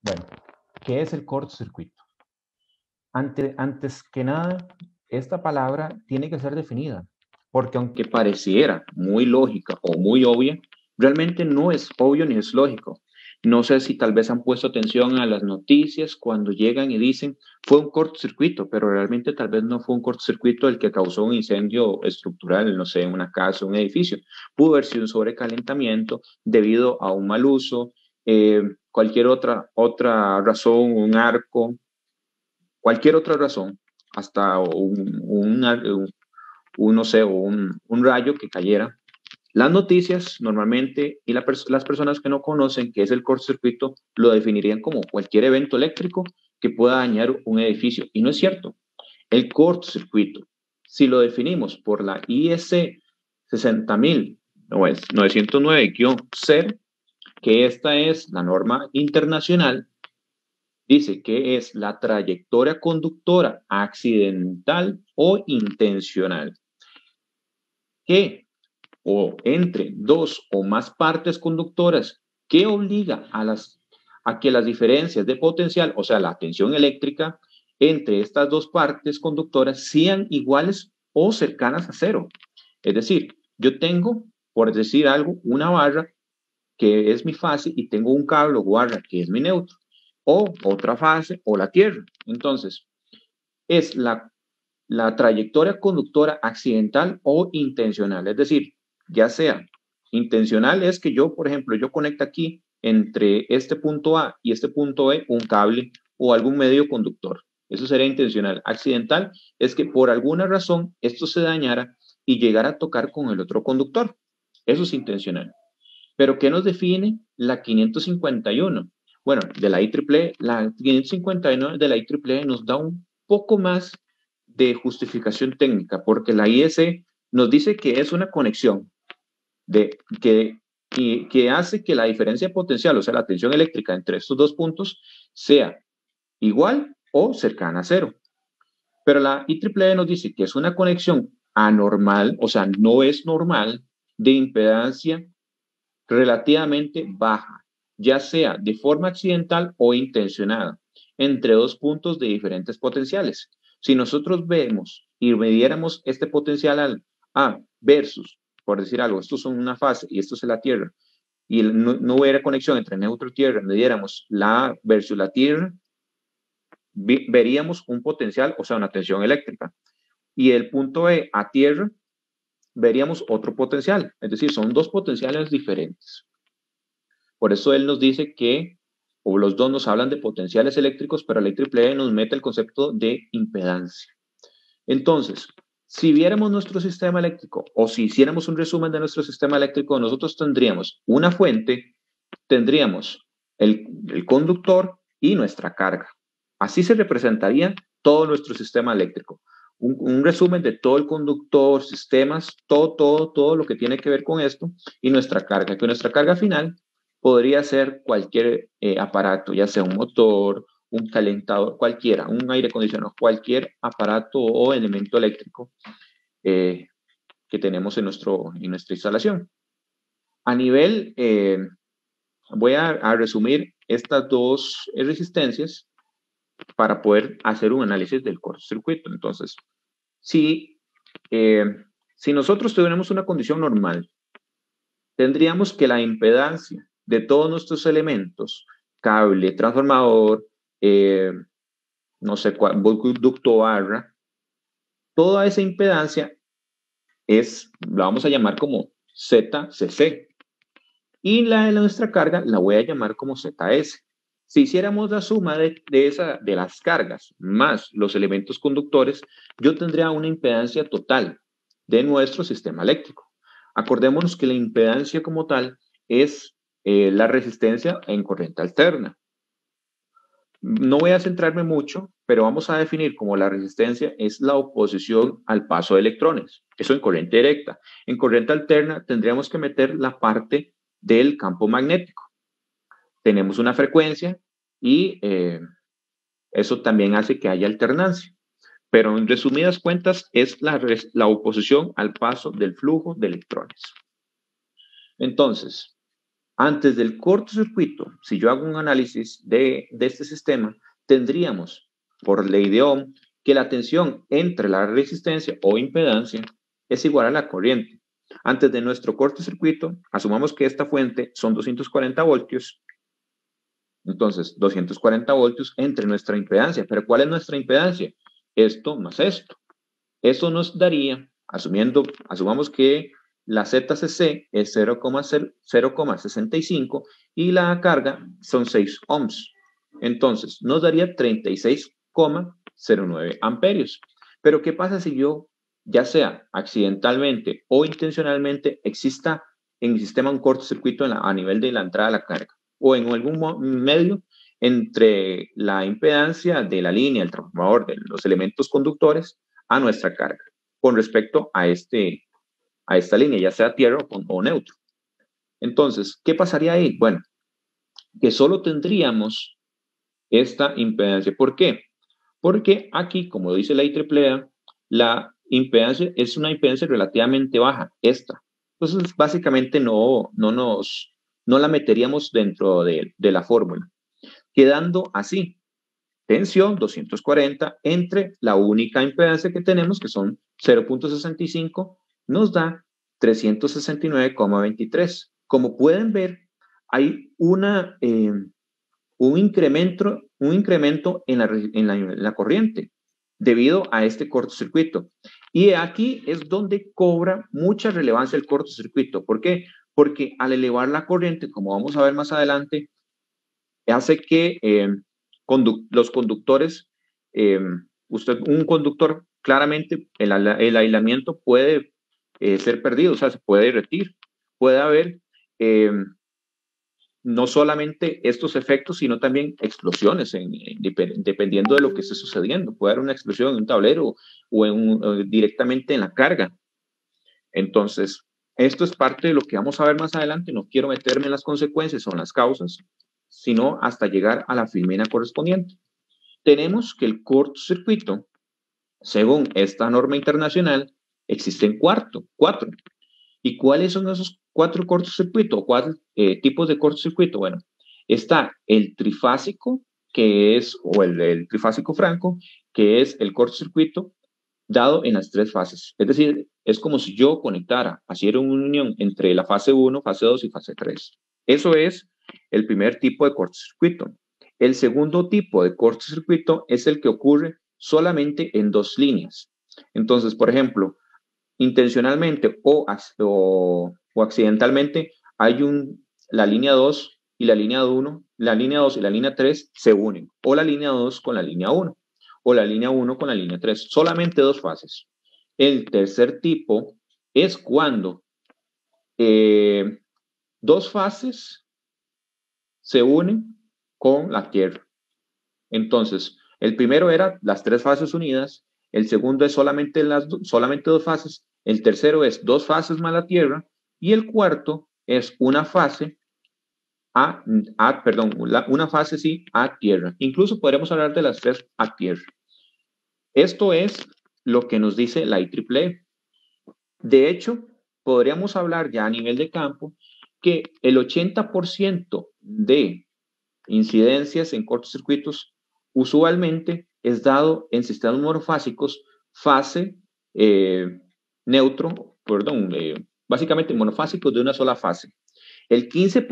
Bueno, ¿qué es el cortocircuito? Antes que nada, esta palabra tiene que ser definida, porque aunque pareciera muy lógica o muy obvia, realmente no es obvio ni es lógico. No sé si tal vez han puesto atención a las noticias cuando llegan y dicen fue un cortocircuito, pero realmente tal vez no fue un cortocircuito el que causó un incendio estructural, no sé, en una casa, un edificio. Pudo haber sido un sobrecalentamiento debido a un mal uso, cualquier otra razón, un arco, cualquier otra razón, hasta no sé, un rayo que cayera. Las noticias normalmente y las personas que no conocen qué es el cortocircuito lo definirían como cualquier evento eléctrico que pueda dañar un edificio. Y no es cierto. El cortocircuito, si lo definimos por la IEC 60909-0, que esta es la norma internacional, dice que es la trayectoria conductora accidental o intencional que o entre dos o más partes conductoras que obliga a que las diferencias de potencial, o sea, la tensión eléctrica entre estas dos partes conductoras sean iguales o cercanas a cero. Es decir, yo tengo, por decir algo, una barra que es mi fase y tengo un cable o barra que es mi neutro, o otra fase o la tierra. Entonces, es la trayectoria conductora accidental o intencional. Es decir, ya sea intencional es que yo, por ejemplo, yo conecto aquí entre este punto A y este punto B un cable o algún medio conductor. Eso sería intencional. Accidental es que por alguna razón esto se dañara y llegara a tocar con el otro conductor. Eso es intencional. Pero ¿qué nos define la 551? Bueno, de la IEEE, la 551 de la IEEE nos da un poco más de justificación técnica, porque la IEC nos dice que es una conexión de, que hace que la diferencia potencial, o sea, la tensión eléctrica entre estos dos puntos, sea igual o cercana a cero. Pero la IEEE nos dice que es una conexión anormal, o sea, no es normal, de impedancia relativamente baja, ya sea de forma accidental o intencionada, entre dos puntos de diferentes potenciales. Si nosotros vemos y midiéramos este potencial al A versus, por decir algo, estos son una fase y esto es la Tierra, y no hubiera conexión entre neutro y Tierra, midiéramos la A versus la Tierra, veríamos un potencial, o sea, una tensión eléctrica. Y el punto E a Tierra, veríamos otro potencial, es decir, son dos potenciales diferentes. Por eso él nos dice que, o los dos nos hablan de potenciales eléctricos, pero la IEEE nos mete el concepto de impedancia. Entonces, si viéramos nuestro sistema eléctrico o si hiciéramos un resumen de nuestro sistema eléctrico, nosotros tendríamos una fuente, tendríamos el conductor y nuestra carga. Así se representaría todo nuestro sistema eléctrico. Un resumen de todo el conductor, sistemas, todo lo que tiene que ver con esto y nuestra carga, que nuestra carga final podría ser cualquier aparato, ya sea un motor, un calentador, cualquiera, un aire acondicionado, cualquier aparato o elemento eléctrico eh, que tenemos en nuestra instalación. A nivel, voy a resumir estas dos resistencias para poder hacer un análisis del cortocircuito. Entonces, si, eh, si nosotros tuviéramos una condición normal, tendríamos que la impedancia de todos nuestros elementos, cable, transformador, no sé cuál, ducto barra, toda esa impedancia la vamos a llamar como ZCC. Y la de nuestra carga la voy a llamar como ZS. Si hiciéramos la suma de las cargas más los elementos conductores, yo tendría una impedancia total de nuestro sistema eléctrico. Acordémonos que la impedancia como tal es la resistencia en corriente alterna. No voy a centrarme mucho, pero vamos a definir como la resistencia es la oposición al paso de electrones. Eso en corriente directa. En corriente alterna tendríamos que meter la parte del campo magnético. Tenemos una frecuencia y eso también hace que haya alternancia. Pero en resumidas cuentas es la oposición al paso del flujo de electrones. Entonces, Antes del cortocircuito, si yo hago un análisis de este sistema, tendríamos, por ley de Ohm, que la tensión entre la resistencia o impedancia es igual a la corriente. Antes de nuestro cortocircuito, asumamos que esta fuente son 240 voltios. Entonces, 240 voltios entre nuestra impedancia. ¿Pero cuál es nuestra impedancia? Esto más esto. Eso nos daría, asumamos que la ZCC es 0,65 y la carga son 6 ohms. Entonces, nos daría 36,09 amperios. Pero, ¿qué pasa si yo, ya sea accidentalmente o intencionalmente, exista en mi sistema un cortocircuito a nivel de la entrada de la carga? O en algún medio entre la impedancia de la línea, el transformador, de los elementos conductores, a nuestra carga con respecto a esta línea, ya sea tierra o neutro. Entonces, ¿qué pasaría ahí? Bueno, que solo tendríamos esta impedancia. ¿Por qué? Porque aquí, como dice la IEEE, la impedancia es una impedancia relativamente baja, esta. Entonces, básicamente no la meteríamos dentro de la fórmula, quedando así. Tensión 240 entre la única impedancia que tenemos, que son 0,65, nos da 369,23. Como pueden ver, hay un incremento en la corriente debido a este cortocircuito. Y aquí es donde cobra mucha relevancia el cortocircuito. ¿Por qué? Porque al elevar la corriente, como vamos a ver más adelante, hace que los conductores, un conductor, claramente el aislamiento puede ser perdido, o sea, se puede derretir. Puede haber no solamente estos efectos, sino también explosiones, dependiendo de lo que esté sucediendo. Puede haber una explosión en un tablero o directamente en la carga. Entonces, esto es parte de lo que vamos a ver más adelante. No quiero meterme en las consecuencias o en las causas, sino hasta llegar a la filmina correspondiente. Tenemos que el cortocircuito, según esta norma internacional, existen cuatro. ¿Y cuáles son esos 4 cortocircuitos o 4 tipos de cortocircuito? Bueno, está el trifásico, que es, o el trifásico franco, que es el cortocircuito dado en las 3 fases. Es decir, es como si yo conectara, haciera una unión entre la fase 1, fase 2 y fase 3. Eso es el primer tipo de cortocircuito. El segundo tipo de cortocircuito es el que ocurre solamente en 2 líneas. Entonces, por ejemplo, intencionalmente o accidentalmente, hay la línea 2 y la línea 1, la línea 2 y la línea 3 se unen, o la línea 2 con la línea 1, o la línea 1 con la línea 3, solamente 2 fases. El tercer tipo es cuando 2 fases se unen con la Tierra. Entonces, el primero era las 3 fases unidas, el segundo es solamente 2 fases, el tercero es 2 fases más la Tierra, y el cuarto es una fase una fase sí a Tierra. Incluso podremos hablar de las 3 a Tierra. Esto es lo que nos dice la IEEE. De hecho, podríamos hablar ya a nivel de campo que el 80% de incidencias en cortocircuitos usualmente es dado en sistemas monofásicos, fase neutro, básicamente monofásicos de una sola fase. El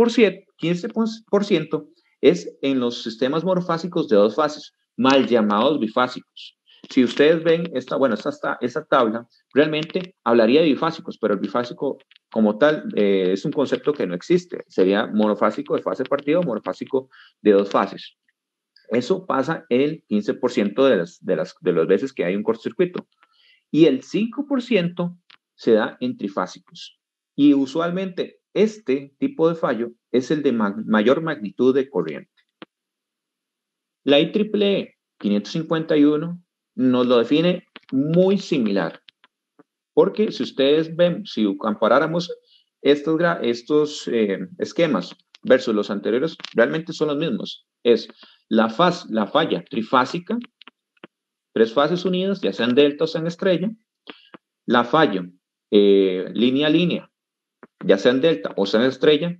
15% es en los sistemas monofásicos de 2 fases, mal llamados bifásicos. Si ustedes ven esta tabla, realmente hablaría de bifásicos, pero el bifásico como tal es un concepto que no existe. Sería monofásico de fase partida o monofásico de 2 fases. Eso pasa el 15% de las veces que hay un cortocircuito. Y el 5% se da en trifásicos. Y usualmente este tipo de fallo es el de mayor magnitud de corriente. La IEEE 551 nos lo define muy similar. Porque si ustedes ven, si comparáramos estos esquemas versus los anteriores, realmente son los mismos. Es la falla trifásica, 3 fases unidas, ya sean delta o sean estrella. La falla línea a línea, ya sean delta o sean estrella.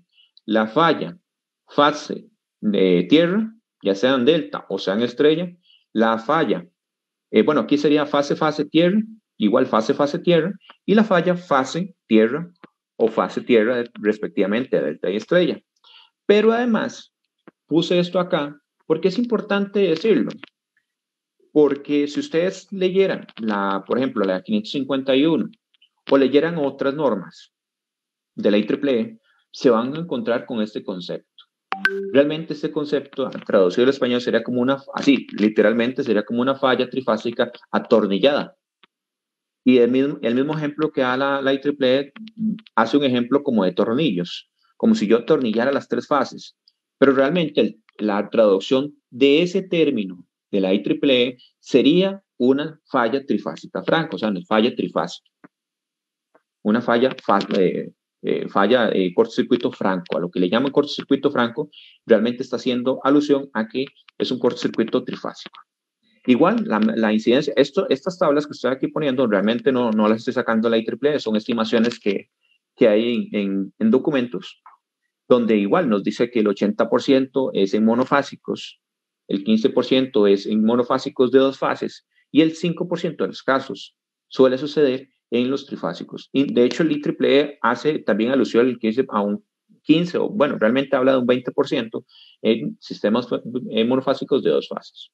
la falla fase de tierra, ya sea en delta o sea en estrella, la falla, bueno, aquí sería fase tierra, igual fase tierra, y la falla fase tierra o fase tierra respectivamente, delta y estrella. Pero además puse esto acá porque es importante decirlo, porque si ustedes leyeran, por ejemplo, la 551 o leyeran otras normas de la IEEE, se van a encontrar con este concepto. Realmente este concepto, traducido al español, sería como así, literalmente sería como una falla trifásica atornillada. Y el mismo ejemplo que da la IEEE hace un ejemplo como de tornillos, como si yo atornillara las tres fases. Pero realmente la traducción de ese término de la IEEE sería una falla trifásica franca, o sea, una falla trifásica. Una falla cortocircuito franco. A lo que le llaman cortocircuito franco, realmente está haciendo alusión a que es un cortocircuito trifásico. Igual, la incidencia, estas tablas que estoy aquí poniendo, realmente no las estoy sacando de la IEEE, son estimaciones que hay en documentos, donde igual nos dice que el 80% es en monofásicos, el 15% es en monofásicos de dos fases, y el 5% de los casos suele suceder en los trifásicos. Y de hecho, el IEEE hace también alusión a un 15, o bueno, realmente habla de un 20% en sistemas monofásicos de dos fases.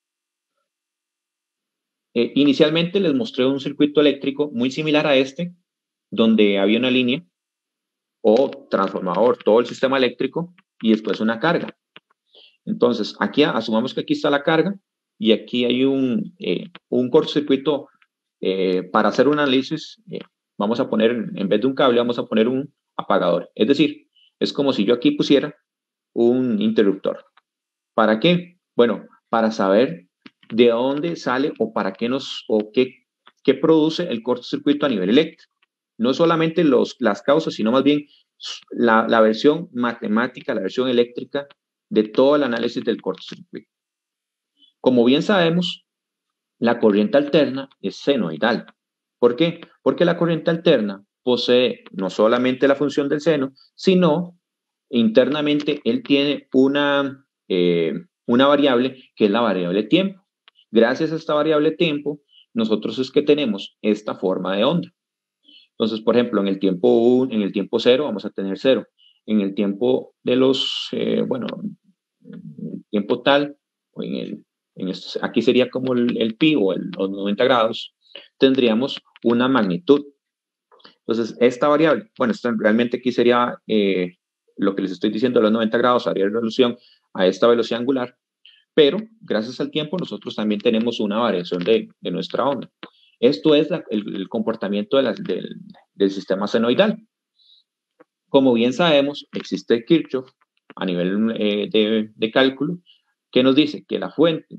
Inicialmente les mostré un circuito eléctrico muy similar a este, donde había una línea o transformador, todo el sistema eléctrico, y después una carga. Entonces, aquí asumamos que aquí está la carga y aquí hay un cortocircuito. Para hacer un análisis, vamos a poner, en vez de un cable, vamos a poner un apagador. Es decir, es como si yo aquí pusiera un interruptor. ¿Para qué? Bueno, para saber de dónde sale o para qué qué produce el cortocircuito a nivel eléctrico. No solamente las causas, sino más bien la versión matemática, la versión eléctrica de todo el análisis del cortocircuito. Como bien sabemos, la corriente alterna es senoidal. ¿Por qué? Porque la corriente alterna posee no solamente la función del seno, sino internamente él tiene una variable que es la variable tiempo. Gracias a esta variable tiempo, nosotros es que tenemos esta forma de onda. Entonces, por ejemplo, en el tiempo 1, en el tiempo 0 vamos a tener 0. En el tiempo de en el tiempo tal, o aquí sería como el pi o los 90 grados, tendríamos una magnitud. Entonces, esta variable, bueno, realmente aquí sería lo que les estoy diciendo, los 90 grados, haría relación a esta velocidad angular, pero gracias al tiempo nosotros también tenemos una variación de nuestra onda. Esto es el comportamiento del sistema senoidal. Como bien sabemos, existe Kirchhoff a nivel de cálculo que nos dice que la fuente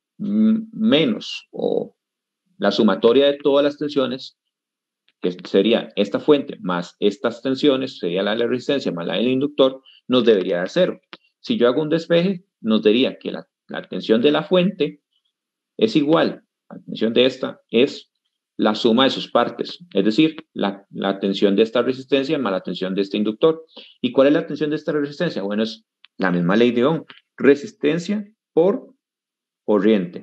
menos o la sumatoria de todas las tensiones, que sería esta fuente más estas tensiones, sería la resistencia más la del inductor, nos debería dar 0. Si yo hago un despeje, nos diría que la tensión de la fuente es igual, la tensión de esta es la suma de sus partes, es decir, la tensión de esta resistencia más la tensión de este inductor. ¿Y cuál es la tensión de esta resistencia? Bueno, es la misma ley de Ohm, resistencia por corriente,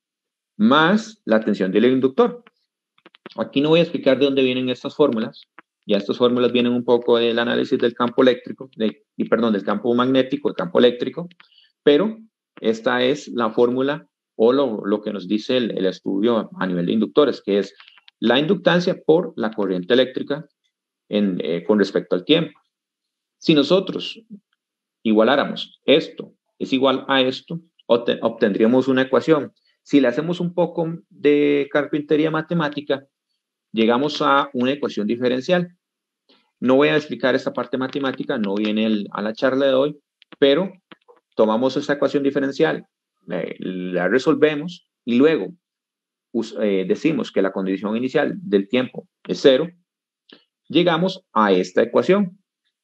más la tensión del inductor. Aquí no voy a explicar de dónde vienen estas fórmulas, ya estas fórmulas vienen un poco del análisis del campo eléctrico, del campo magnético, el campo eléctrico, pero esta es la fórmula o lo que nos dice el estudio a nivel de inductores, que es la inductancia por la corriente eléctrica con respecto al tiempo. Si nosotros igualáramos esto es igual a esto, obtendríamos una ecuación. Si le hacemos un poco de carpintería matemática, llegamos a una ecuación diferencial. No voy a explicar esta parte matemática, no viene a la charla de hoy, pero tomamos esta ecuación diferencial, la resolvemos y luego decimos que la condición inicial del tiempo es 0, llegamos a esta ecuación,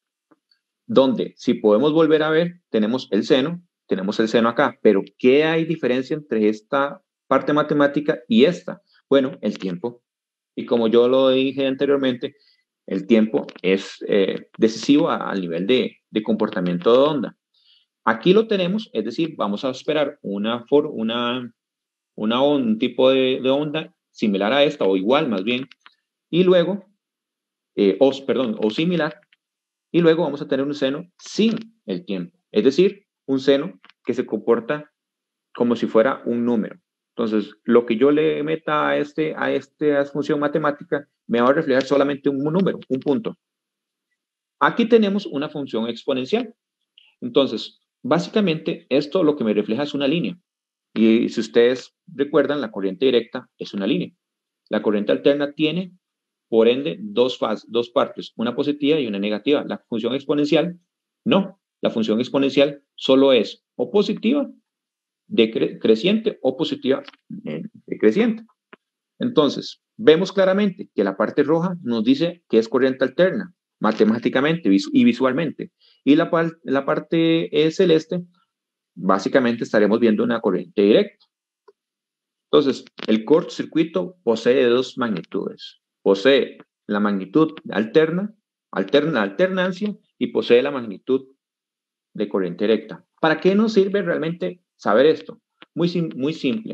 donde si podemos volver a ver, tenemos el seno acá, pero ¿qué hay diferencia entre esta parte matemática y esta? Bueno, el tiempo. Y como yo lo dije anteriormente, el tiempo es decisivo al nivel de de comportamiento de onda. Aquí lo tenemos, es decir, vamos a esperar un tipo de onda similar a esta, o igual más bien, y luego, o similar, y luego vamos a tener un seno sin el tiempo, es decir, un seno que se comporta como si fuera un número. Entonces, lo que yo le meta a esta función matemática me va a reflejar solamente un número, un punto. Aquí tenemos una función exponencial. Entonces, básicamente, esto lo que me refleja es una línea. Y si ustedes recuerdan, la corriente directa es una línea. La corriente alterna tiene, por ende, dos partes, una positiva y una negativa. La función exponencial, no. La función exponencial solo es o positiva creciente o positiva decreciente. Entonces, vemos claramente que la parte roja nos dice que es corriente alterna, matemáticamente y visualmente. Y la parte celeste, básicamente estaremos viendo una corriente directa. Entonces, el cortocircuito posee dos magnitudes. Posee la magnitud alternancia, y posee la magnitud de corriente directa. ¿Para qué nos sirve realmente saber esto? Muy simple.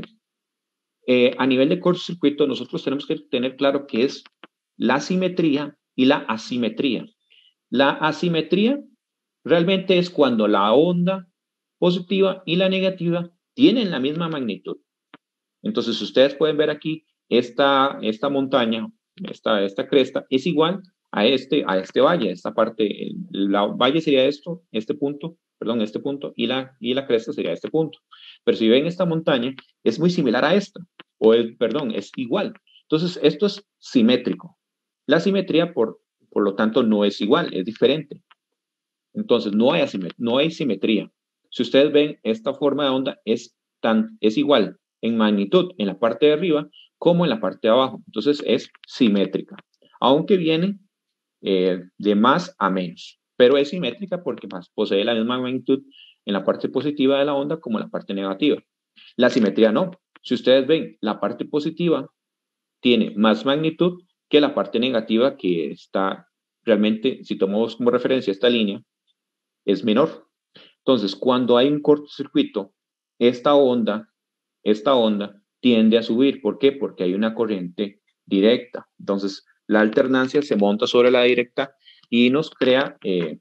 A nivel de cortocircuito, nosotros tenemos que tener claro qué es la simetría y la asimetría. La asimetría realmente es cuando la onda positiva y la negativa tienen la misma magnitud. Entonces, ustedes pueden ver aquí, esta montaña, esta cresta, es igual a este valle, esta parte, la valle sería este punto, y la cresta sería este punto. Pero si ven esta montaña, es muy similar a esta, es igual. Entonces, esto es simétrico. La simetría, por lo tanto, no es igual, es diferente. Entonces, no hay simetría. Si ustedes ven, esta forma de onda es igual en magnitud en la parte de arriba como en la parte de abajo. Entonces, es simétrica, aunque viene de más a menos, pero es simétrica porque posee la misma magnitud en la parte positiva de la onda como en la parte negativa. La simetría no. Si ustedes ven, la parte positiva tiene más magnitud que la parte negativa, que está realmente, si tomamos como referencia esta línea, es menor. Entonces, cuando hay un cortocircuito, esta onda tiende a subir. ¿Por qué? Porque hay una corriente directa. Entonces, la alternancia se monta sobre la directa y nos crea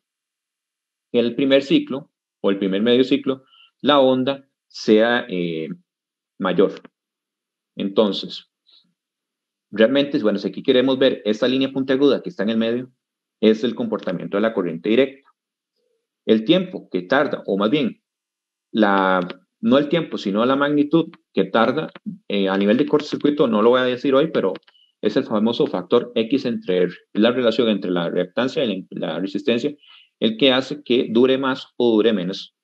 el primer ciclo o el primer medio ciclo, la onda sea mayor. Entonces, realmente, bueno, si aquí queremos ver esta línea puntiaguda que está en el medio, es el comportamiento de la corriente directa. El tiempo que tarda, o más bien, no el tiempo, sino la magnitud que tarda a nivel de cortocircuito, no lo voy a decir hoy, pero es el famoso factor X entre R, es la relación entre la reactancia y la resistencia, el que hace que dure más o dure menos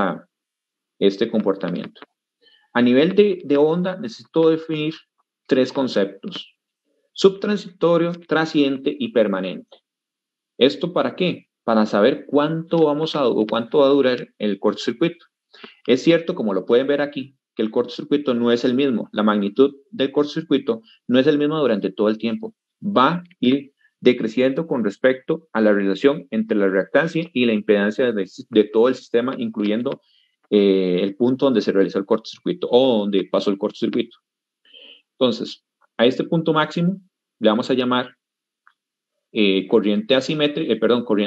este comportamiento. A nivel de onda, necesito definir tres conceptos: subtransitorio, transiente y permanente. ¿Esto para qué? Para saber cuánto va a durar el cortocircuito. Es cierto, como lo pueden ver aquí, que el cortocircuito no es el mismo. La magnitud del cortocircuito no es el mismo durante todo el tiempo. Va a ir decreciendo con respecto a la relación entre la reactancia y la impedancia de todo el sistema, incluyendo el punto donde se realizó el cortocircuito o donde pasó el cortocircuito. Entonces, a este punto máximo le vamos a llamar corriente asimétrica,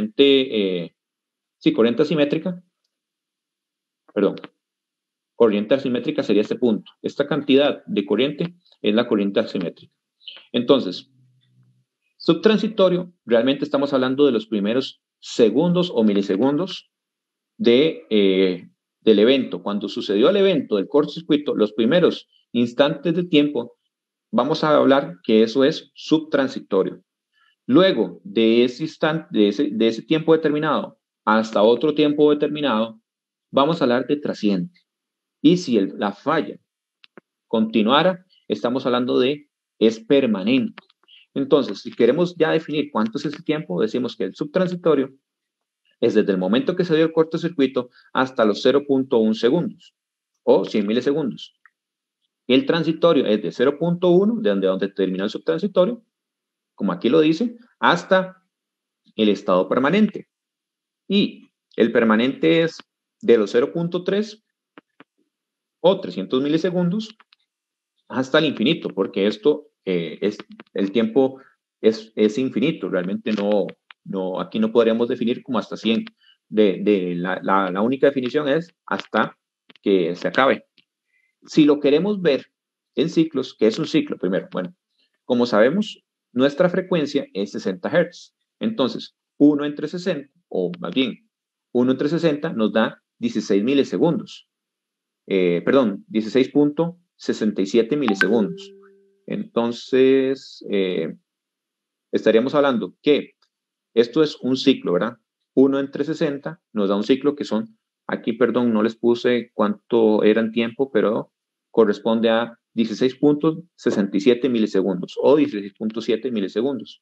corriente asimétrica sería este punto. Esta cantidad de corriente es la corriente asimétrica. Entonces, subtransitorio, realmente estamos hablando de los primeros segundos o milisegundos del evento. Cuando sucedió el evento del cortocircuito, los primeros instantes de tiempo, vamos a hablar que eso es subtransitorio. Luego de ese instante, de ese tiempo determinado hasta otro tiempo determinado, vamos a hablar de transiente. Y si la falla continuara, estamos hablando de es permanente. Entonces, si queremos ya definir cuánto es ese tiempo, decimos que el subtransitorio es desde el momento que se dio el cortocircuito hasta los 0.1 segundos o 100 milisegundos. El transitorio es de 0.1, de donde terminó el subtransitorio, como aquí lo dice, hasta el estado permanente. Y El permanente es de los 0.3 o 300 milisegundos hasta el infinito, porque esto el tiempo es infinito, realmente aquí no podríamos definir como hasta 100. La única definición es hasta que se acabe. Si lo queremos ver en ciclos, ¿qué es un ciclo? Primero, bueno, como sabemos, nuestra frecuencia es 60 Hz. Entonces, 1 entre 60, o más bien, 1 entre 60 nos da 16 milisegundos. Perdón, 16.67 milisegundos. Entonces, estaríamos hablando que esto es un ciclo, ¿verdad? 1 entre 60 nos da un ciclo que son, aquí, perdón, no les puse cuánto era en tiempo, pero corresponde a 16.67 milisegundos o 16.7 milisegundos.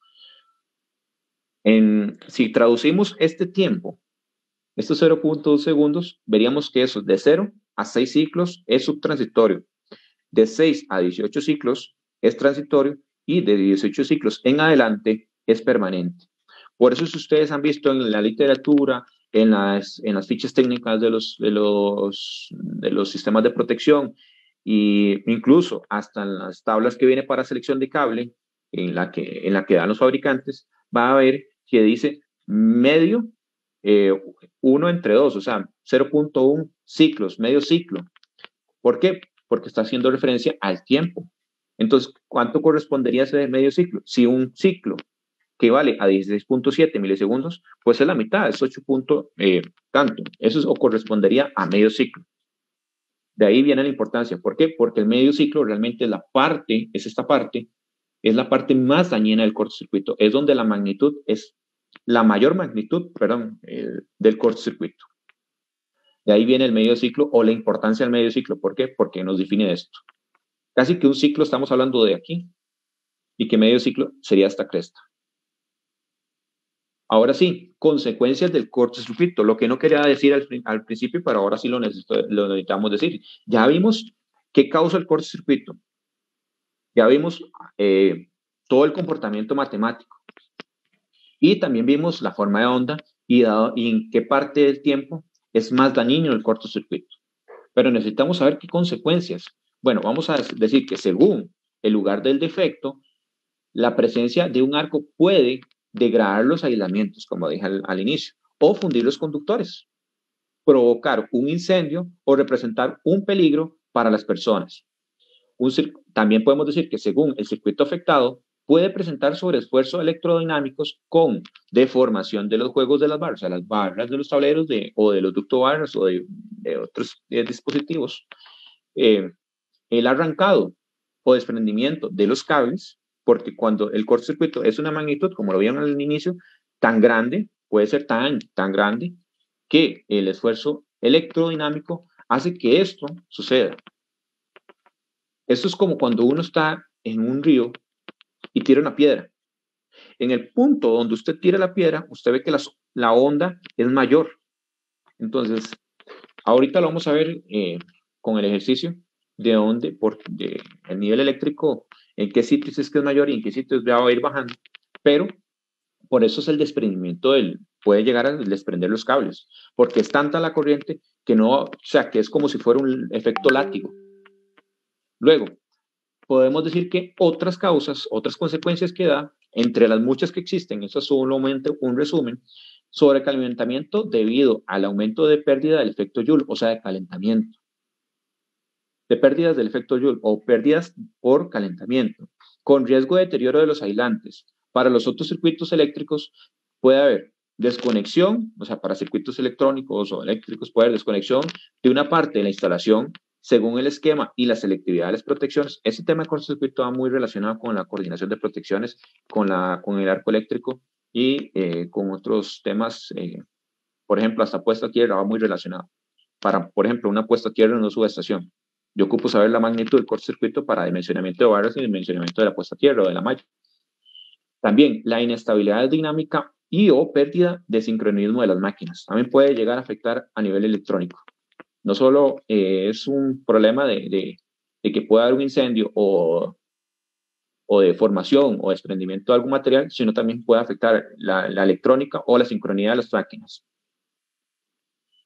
Si traducimos este tiempo, estos 0.2 segundos, veríamos que eso de 0 a 6 ciclos es subtransitorio. De 6 a 18 ciclos es transitorio y de 18 ciclos en adelante es permanente. Por eso, si ustedes han visto en la literatura, en las fichas técnicas de los sistemas de protección e incluso hasta en las tablas que viene para selección de cable, en la que dan los fabricantes, va a ver que dice medio 1 entre 2, o sea, 0.1 ciclos, medio ciclo. ¿Por qué? Porque está haciendo referencia al tiempo. Entonces, ¿cuánto correspondería a ese medio ciclo? Si un ciclo que vale a 16.7 milisegundos, pues es la mitad, es 8 tanto. Eso correspondería a medio ciclo. De ahí viene la importancia. ¿Por qué? Porque el medio ciclo realmente es es la parte más dañina del cortocircuito. Es donde la magnitud es la mayor magnitud, perdón, del cortocircuito. De ahí viene el medio ciclo o la importancia del medio ciclo. ¿Por qué? Porque nos define esto. Casi que un ciclo estamos hablando de aquí y que medio ciclo sería esta cresta. Ahora sí, consecuencias del cortocircuito. Lo que no quería decir al principio, pero ahora sí lo necesitamos decir. Ya vimos qué causa el cortocircuito. Ya vimos todo el comportamiento matemático. Y también vimos la forma de onda y en qué parte del tiempo es más dañino el cortocircuito. Pero necesitamos saber qué consecuencias. Bueno, vamos a decir que según el lugar del defecto, la presencia de un arco puede degradar los aislamientos, como dije al inicio, o fundir los conductores, provocar un incendio o representar un peligro para las personas. También podemos decir que según el circuito afectado, puede presentar sobreesfuerzos electrodinámicos con deformación de los juegos de las barras, o sea, las barras de los tableros o de los ducto barras o de otros dispositivos. El arrancado o desprendimiento de los cables, porque cuando el cortocircuito es una magnitud, como lo vieron al inicio, tan grande, puede ser tan grande, que el esfuerzo electrodinámico hace que esto suceda. Esto es como cuando uno está en un río y tira una piedra. En el punto donde usted tira la piedra, usted ve que la onda es mayor. Entonces, ahorita lo vamos a ver con el ejercicio de dónde, el nivel eléctrico, en qué sitios es que es mayor y en qué sitios va a ir bajando. Pero por eso es el desprendimiento puede llegar a desprender los cables, porque es tanta la corriente que no, o sea, que es como si fuera un efecto látigo. Luego, podemos decir que otras causas, otras consecuencias que da, entre las muchas que existen, eso es solamente un resumen, sobrecalentamiento debido al aumento de pérdida del efecto Joule, o sea, de calentamiento. De pérdidas del efecto Joule o pérdidas por calentamiento, con riesgo de deterioro de los aislantes. Para los otros circuitos eléctricos puede haber desconexión, o sea, para circuitos electrónicos o eléctricos puede haber desconexión de una parte de la instalación según el esquema y la selectividad de las protecciones. Ese tema de cortocircuito va muy relacionado con la coordinación de protecciones, con el arco eléctrico y con otros temas, por ejemplo, hasta puesta a tierra va muy relacionado. Para, por ejemplo, una puesta a tierra en una subestación. Yo ocupo saber la magnitud del cortocircuito para dimensionamiento de barras y dimensionamiento de la puesta a tierra o de la malla. También la inestabilidad dinámica y o pérdida de sincronismo de las máquinas. También puede llegar a afectar a nivel electrónico. No solo es un problema de que pueda haber un incendio o de formación o desprendimiento de algún material, sino también puede afectar la electrónica o la sincronía de las máquinas.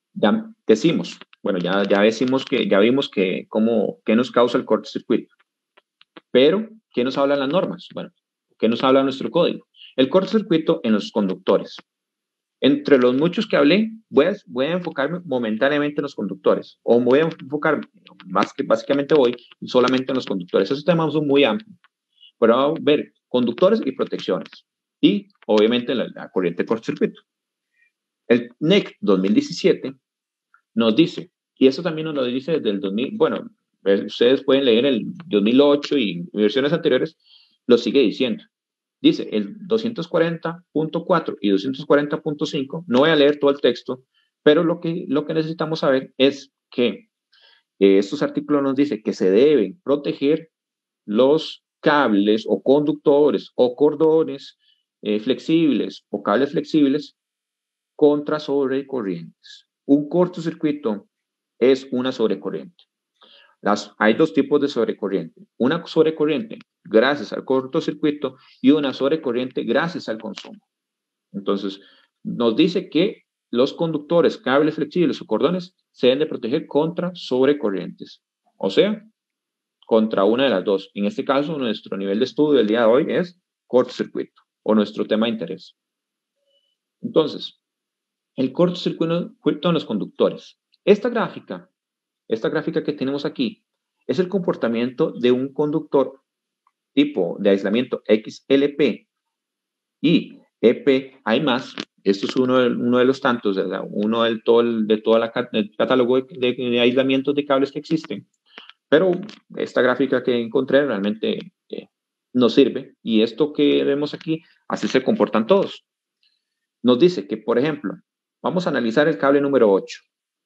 Ya decimos, bueno, ya decimos que, ya vimos que qué nos causa el cortocircuito. Pero, ¿qué nos hablan las normas? Bueno, ¿qué nos habla nuestro código? El cortocircuito en los conductores. Entre los muchos que hablé, voy a enfocarme momentáneamente en los conductores, o voy a enfocar, más que básicamente voy solamente en los conductores. Esos temas son muy amplios, pero vamos a ver conductores y protecciones, y obviamente la corriente de cortocircuito. El NEC 2017 nos dice, y eso también nos lo dice desde el 2000, bueno, ustedes pueden leer el 2008 y versiones anteriores, lo sigue diciendo. Dice el 240.4 y 240.5, no voy a leer todo el texto, pero lo que necesitamos saber es que estos artículos nos dicen que se deben proteger los cables o conductores o cordones flexibles o cables flexibles contra sobrecorrientes. Un cortocircuito es una sobrecorriente. Hay dos tipos de sobrecorriente. Una sobrecorriente gracias al cortocircuito y una sobrecorriente gracias al consumo. Entonces, nos dice que los conductores, cables flexibles o cordones se deben de proteger contra sobrecorrientes. O sea, contra una de las dos. En este caso, nuestro nivel de estudio del día de hoy es cortocircuito o nuestro tema de interés. Entonces, el cortocircuito en los conductores. Esta gráfica que tenemos aquí es el comportamiento de un conductor tipo de aislamiento XLP y EP. Hay más. Esto es uno de los tantos, ¿verdad? Uno del todo el catálogo de aislamientos de cables que existen. Pero esta gráfica que encontré realmente nos sirve, y esto que vemos aquí, así se comportan todos. Nos dice que, por ejemplo, vamos a analizar el cable número 8.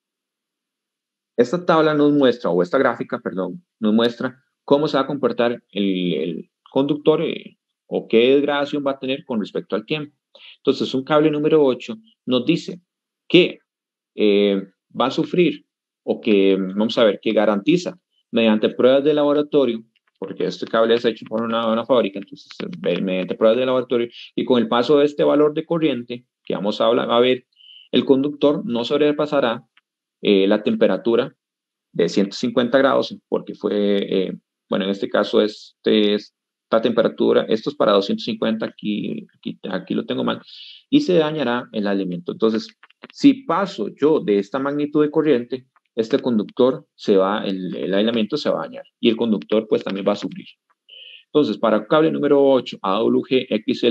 Esta tabla nos muestra, o esta gráfica, perdón, nos muestra cómo se va a comportar el conductor o qué degradación va a tener con respecto al tiempo. Entonces, un cable número 8 nos dice que va a sufrir, o que, vamos a ver, que garantiza mediante pruebas de laboratorio, porque este cable es hecho por una fábrica, entonces mediante pruebas de laboratorio y con el paso de este valor de corriente que vamos a ver, el conductor no sobrepasará la temperatura de 150 grados, porque fue, bueno, en este caso esta temperatura, esto es para 250, aquí lo tengo mal, y se dañará el alimento. Entonces, si paso yo de esta magnitud de corriente, este conductor el aislamiento se va a dañar, y el conductor pues también va a sufrir. Entonces, para cable número 8, AWG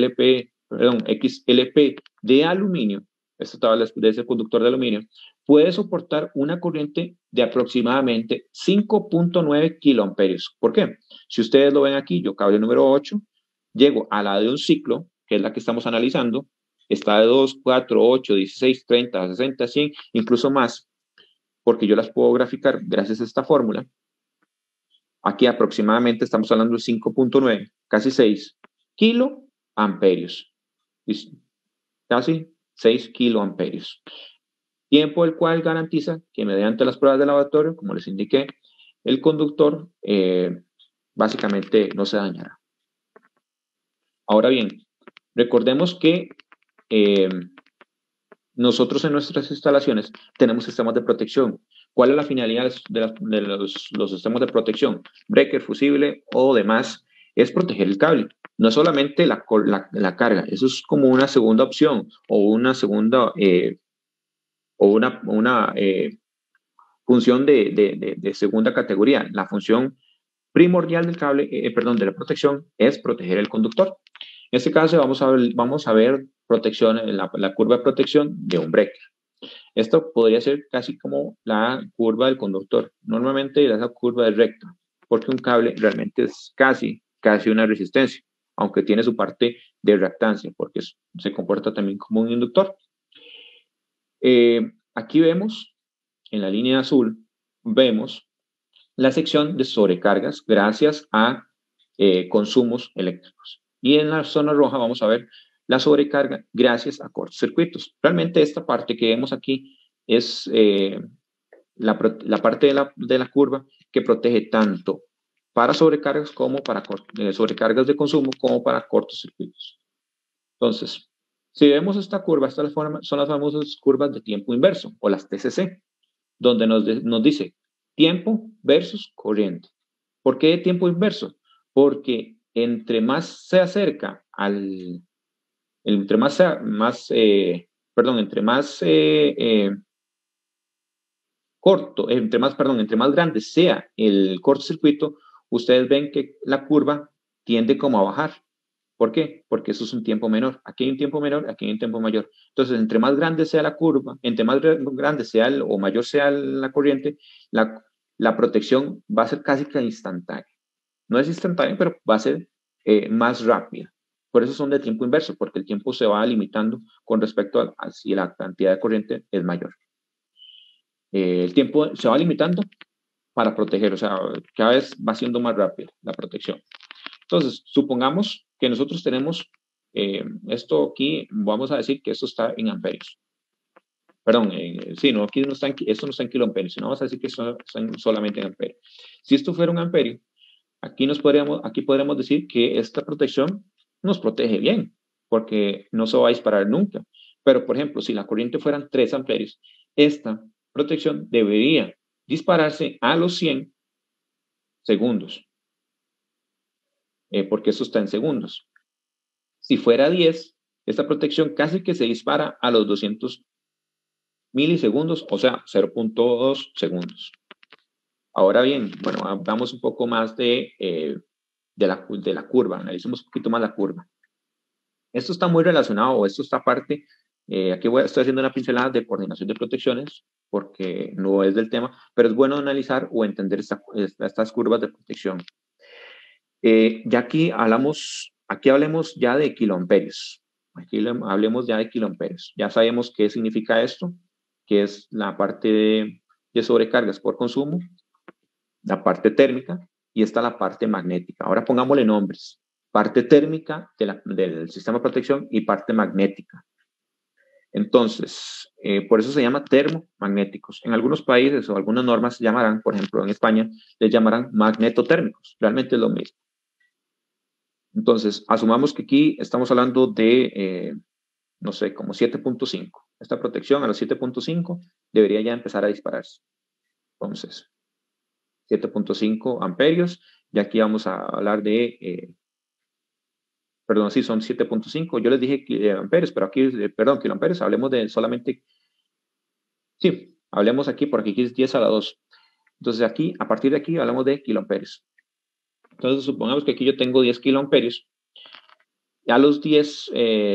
XLP de aluminio, esta tabla de ese conductor de aluminio, puede soportar una corriente de aproximadamente 5.9 kiloamperios. ¿Por qué? Si ustedes lo ven aquí, yo cable número 8, llego a la de un ciclo, que es la que estamos analizando, está de 2, 4, 8, 16, 30, 60, 100, incluso más, porque yo las puedo graficar gracias a esta fórmula. Aquí aproximadamente estamos hablando de 5.9, casi 6 kiloamperios. Casi 6 kiloamperios. Tiempo el cual garantiza que mediante las pruebas de laboratorio, como les indiqué, el conductor básicamente no se dañará. Ahora bien, recordemos que nosotros en nuestras instalaciones tenemos sistemas de protección. ¿Cuál es la finalidad de los sistemas de protección? Breaker, fusible o demás, es proteger el cable. No solamente la carga, eso es como una segunda opción o una segunda función de segunda categoría. La función primordial del cable, de la protección, es proteger el conductor. En este caso vamos a ver protección en la curva de protección de un breaker. Esto podría ser casi como la curva del conductor. Normalmente esa curva es recta, porque un cable realmente es casi una resistencia, aunque tiene su parte de reactancia, porque se comporta también como un inductor. Aquí vemos, en la línea azul, vemos la sección de sobrecargas gracias a consumos eléctricos. Y en la zona roja vamos a ver la sobrecarga gracias a cortocircuitos. Realmente esta parte que vemos aquí es la parte de la curva que protege tanto para sobrecargas como para sobrecargas de consumo como para cortocircuitos. Entonces, Si vemos esta curva, estas son las famosas curvas de tiempo inverso, o las TCC, donde nos dice tiempo versus corriente. ¿Por qué tiempo inverso? Porque entre más se acerca entre más entre más grande sea el cortocircuito, ustedes ven que la curva tiende como a bajar. ¿Por qué? Porque eso es un tiempo menor. Aquí hay un tiempo menor, aquí hay un tiempo mayor. Entonces, entre más grande sea la curva, entre más grande sea o mayor sea la corriente, la protección va a ser casi que instantánea. No es instantánea, pero va a ser más rápida. Por eso son de tiempo inverso, porque el tiempo se va limitando con respecto a si la cantidad de corriente es mayor. El tiempo se va limitando para proteger, o sea, cada vez va siendo más rápida la protección. Entonces, supongamos que nosotros tenemos esto aquí, vamos a decir que esto está en amperios. Perdón, sí, no, aquí no está esto no está en kiloamperios, sino vamos a decir que esto está solamente en amperios. Si esto fuera un amperio, aquí podríamos decir que esta protección nos protege bien, porque no se va a disparar nunca. Pero, por ejemplo, si la corriente fueran 3 amperios, esta protección debería dispararse a los 100 segundos, porque eso está en segundos. Si fuera 10, esta protección casi que se dispara a los 200 milisegundos, o sea, 0.2 segundos. Ahora bien, bueno, hablamos un poco más de la curva, analicemos un poquito más la curva. Esto está muy relacionado, o esto está parte, aquí estoy haciendo una pincelada de coordinación de protecciones, porque no es del tema, pero es bueno analizar o entender estas curvas de protección. Ya aquí hablemos ya de kiloamperios. Aquí hablemos ya de kiloamperios. Ya sabemos qué significa esto, que es la parte de sobrecargas por consumo, la parte térmica, y está la parte magnética. Ahora pongámosle nombres. Parte térmica del sistema de protección y parte magnética. Entonces, por eso se llama termomagnéticos. En algunos países o algunas normas se llamarán, por ejemplo en España, les llamarán magnetotérmicos. Realmente es lo mismo. Entonces, asumamos que aquí estamos hablando de, no sé, como 7.5. Esta protección a los 7.5 debería ya empezar a dispararse. Entonces, 7.5 amperios. Y aquí vamos a hablar de, perdón, sí, son 7.5. Yo les dije amperios, pero aquí, perdón, kiloamperios. Hablemos de solamente, sí, hablemos aquí, porque aquí es 10 a la 2. Entonces, aquí, a partir de aquí, hablamos de kiloamperios. Entonces, supongamos que aquí yo tengo 10 kiloamperios. A los 10,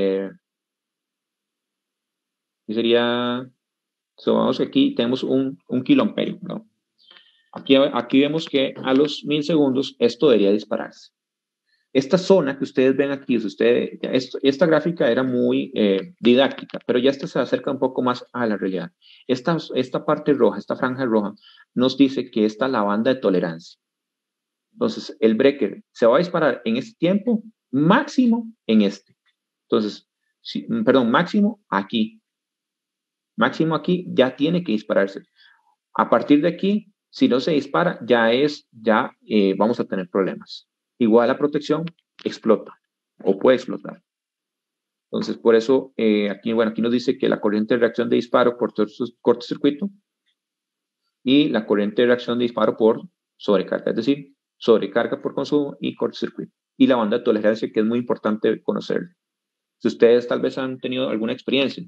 sería, supongamos que aquí tenemos un kiloamperio, ¿no? Aquí vemos que a los 1000 segundos esto debería dispararse. Esta zona que ustedes ven aquí, esta gráfica era muy didáctica, pero ya esta se acerca un poco más a la realidad. Esta parte roja, esta franja roja, nos dice que esta es la banda de tolerancia. Entonces, el breaker se va a disparar en este tiempo, máximo en este. Entonces, perdón, máximo aquí. Máximo aquí ya tiene que dispararse. A partir de aquí, si no se dispara, ya vamos a tener problemas. Igual la protección explota o puede explotar. Entonces, por eso, aquí nos dice que la corriente de reacción de disparo por cortocircuito y la corriente de reacción de disparo por sobrecarga, es decir, sobrecarga por consumo y cortocircuito. Y la banda de tolerancia, que es muy importante conocer. Si ustedes tal vez han tenido alguna experiencia,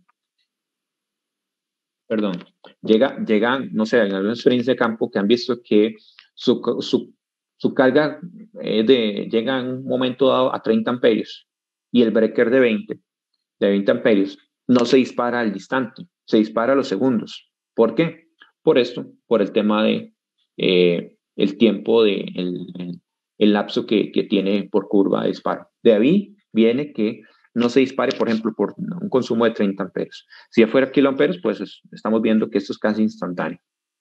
perdón, llegan, no sé, en alguna experiencia de campo que han visto que su carga llega en un momento dado a 30 amperios y el breaker de 20 amperios no se dispara al instante, se dispara a los segundos. ¿Por qué? Por esto, por el tema de el tiempo, el lapso que tiene por curva de disparo. De ahí viene que no se dispare, por ejemplo, por un consumo de 30 amperios. Si ya fuera kiloamperios, pues estamos viendo que esto es casi instantáneo.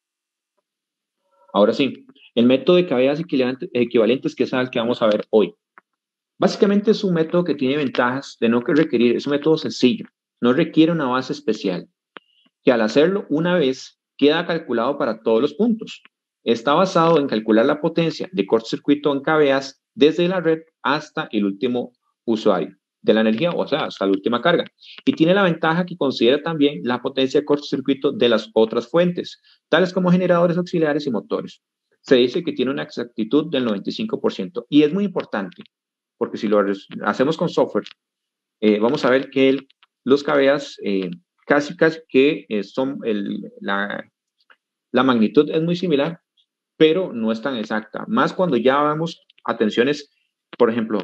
Ahora sí, el método de cavidades equivalentes, que es el que vamos a ver hoy. Básicamente es un método que tiene ventajas de no requerir, es un método sencillo, no requiere una base especial, que al hacerlo una vez queda calculado para todos los puntos. Está basado en calcular la potencia de cortocircuito en cavidades desde la red hasta el último usuario. de la energía, o sea, hasta la última carga. Y tiene la ventaja que considera también la potencia de cortocircuito de las otras fuentes, tales como generadores auxiliares y motores. Se dice que tiene una exactitud del 95%. Y es muy importante, porque si lo hacemos con software, vamos a ver que los KVAs casi que son la magnitud es muy similar, pero no es tan exacta. Más cuando ya vamos a tensiones, por ejemplo,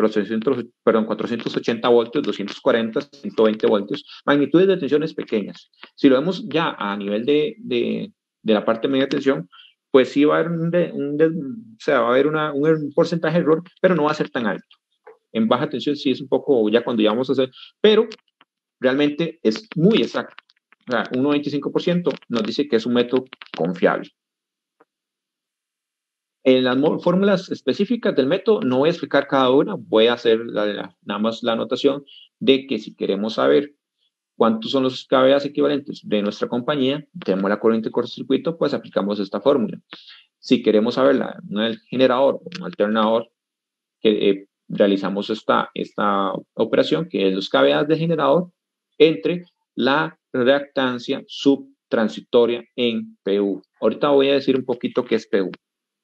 480 voltios, 240, 120 voltios, magnitudes de tensiones pequeñas. Si lo vemos ya a nivel de la parte de media tensión, pues sí va a haber o sea, va a haber un porcentaje de error, pero no va a ser tan alto. En baja tensión sí es un poco ya cuando ya vamos a hacer, pero realmente es muy exacto. O sea, un 95% nos dice que es un método confiable. En las fórmulas específicas del método no voy a explicar cada una, voy a hacer nada más la anotación de que si queremos saber cuántos son los KVAs equivalentes de nuestra compañía, tenemos la corriente de cortocircuito, pues aplicamos esta fórmula. Si queremos saber un generador o un alternador, que realizamos esta operación, que es los KVAs del generador, entre la reactancia subtransitoria en PU. Ahorita voy a decir un poquito qué es PU.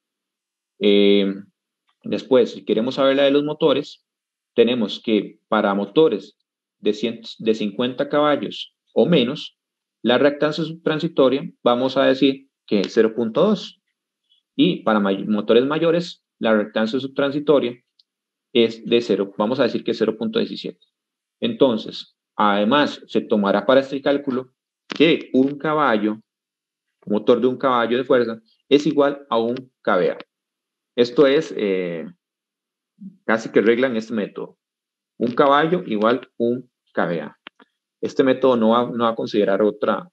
Después, si queremos saber la de los motores, tenemos que para motores de 50 caballos o menos, la reactancia subtransitoria vamos a decir que es 0.2. Y para motores mayores, la reactancia subtransitoria es de 0, vamos a decir que es 0.17. Entonces, además, se tomará para este cálculo que un caballo, motor de un caballo de fuerza, es igual a un kVA. Esto es casi que regla en este método. Un caballo igual un kVA. Este método no va a considerar otra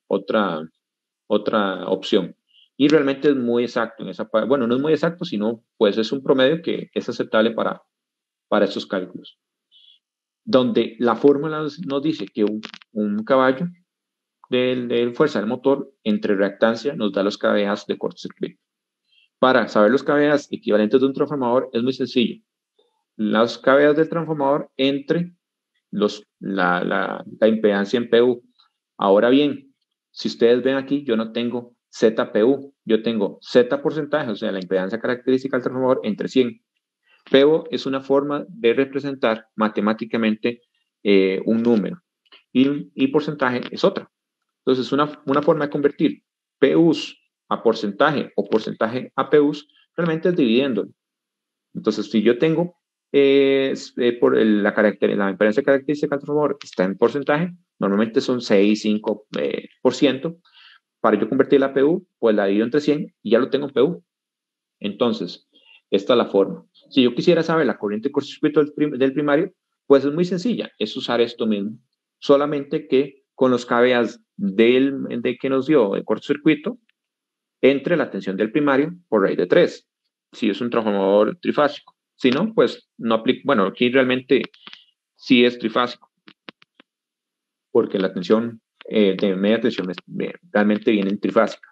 opción. Y realmente es muy exacto en esa parte. Bueno, no es muy exacto, sino pues es un promedio que es aceptable para estos cálculos. Donde la fórmula nos dice que un caballo de fuerza del motor entre reactancia nos da los kVAs de cortocircuito. Para saber los kVAs equivalentes de un transformador es muy sencillo. Las kVAs del transformador entre la impedancia en PU. Ahora bien, si ustedes ven aquí, yo no tengo ZPU, yo tengo Z porcentaje, o sea, la impedancia característica del transformador entre 100. PU es una forma de representar matemáticamente un número y porcentaje es otra. Entonces, una forma de convertir PUs a porcentaje o porcentaje a PUs realmente es dividiéndolo. Entonces, si yo tengo por la impedancia característica del transformador está en porcentaje, normalmente son 6, 5%. Para yo convertir la PU, pues la divido entre 100 y ya lo tengo en PU. Entonces, esta es la forma. Si yo quisiera saber la corriente de cortocircuito del primario, pues es muy sencilla, es usar esto mismo. Solamente que con los kVAs de que nos dio el cortocircuito, entre la tensión del primario por raíz de 3, si es un transformador trifásico. Si no, pues no aplica. Bueno, aquí realmente sí es trifásico, porque la tensión de media tensión realmente viene en trifásica.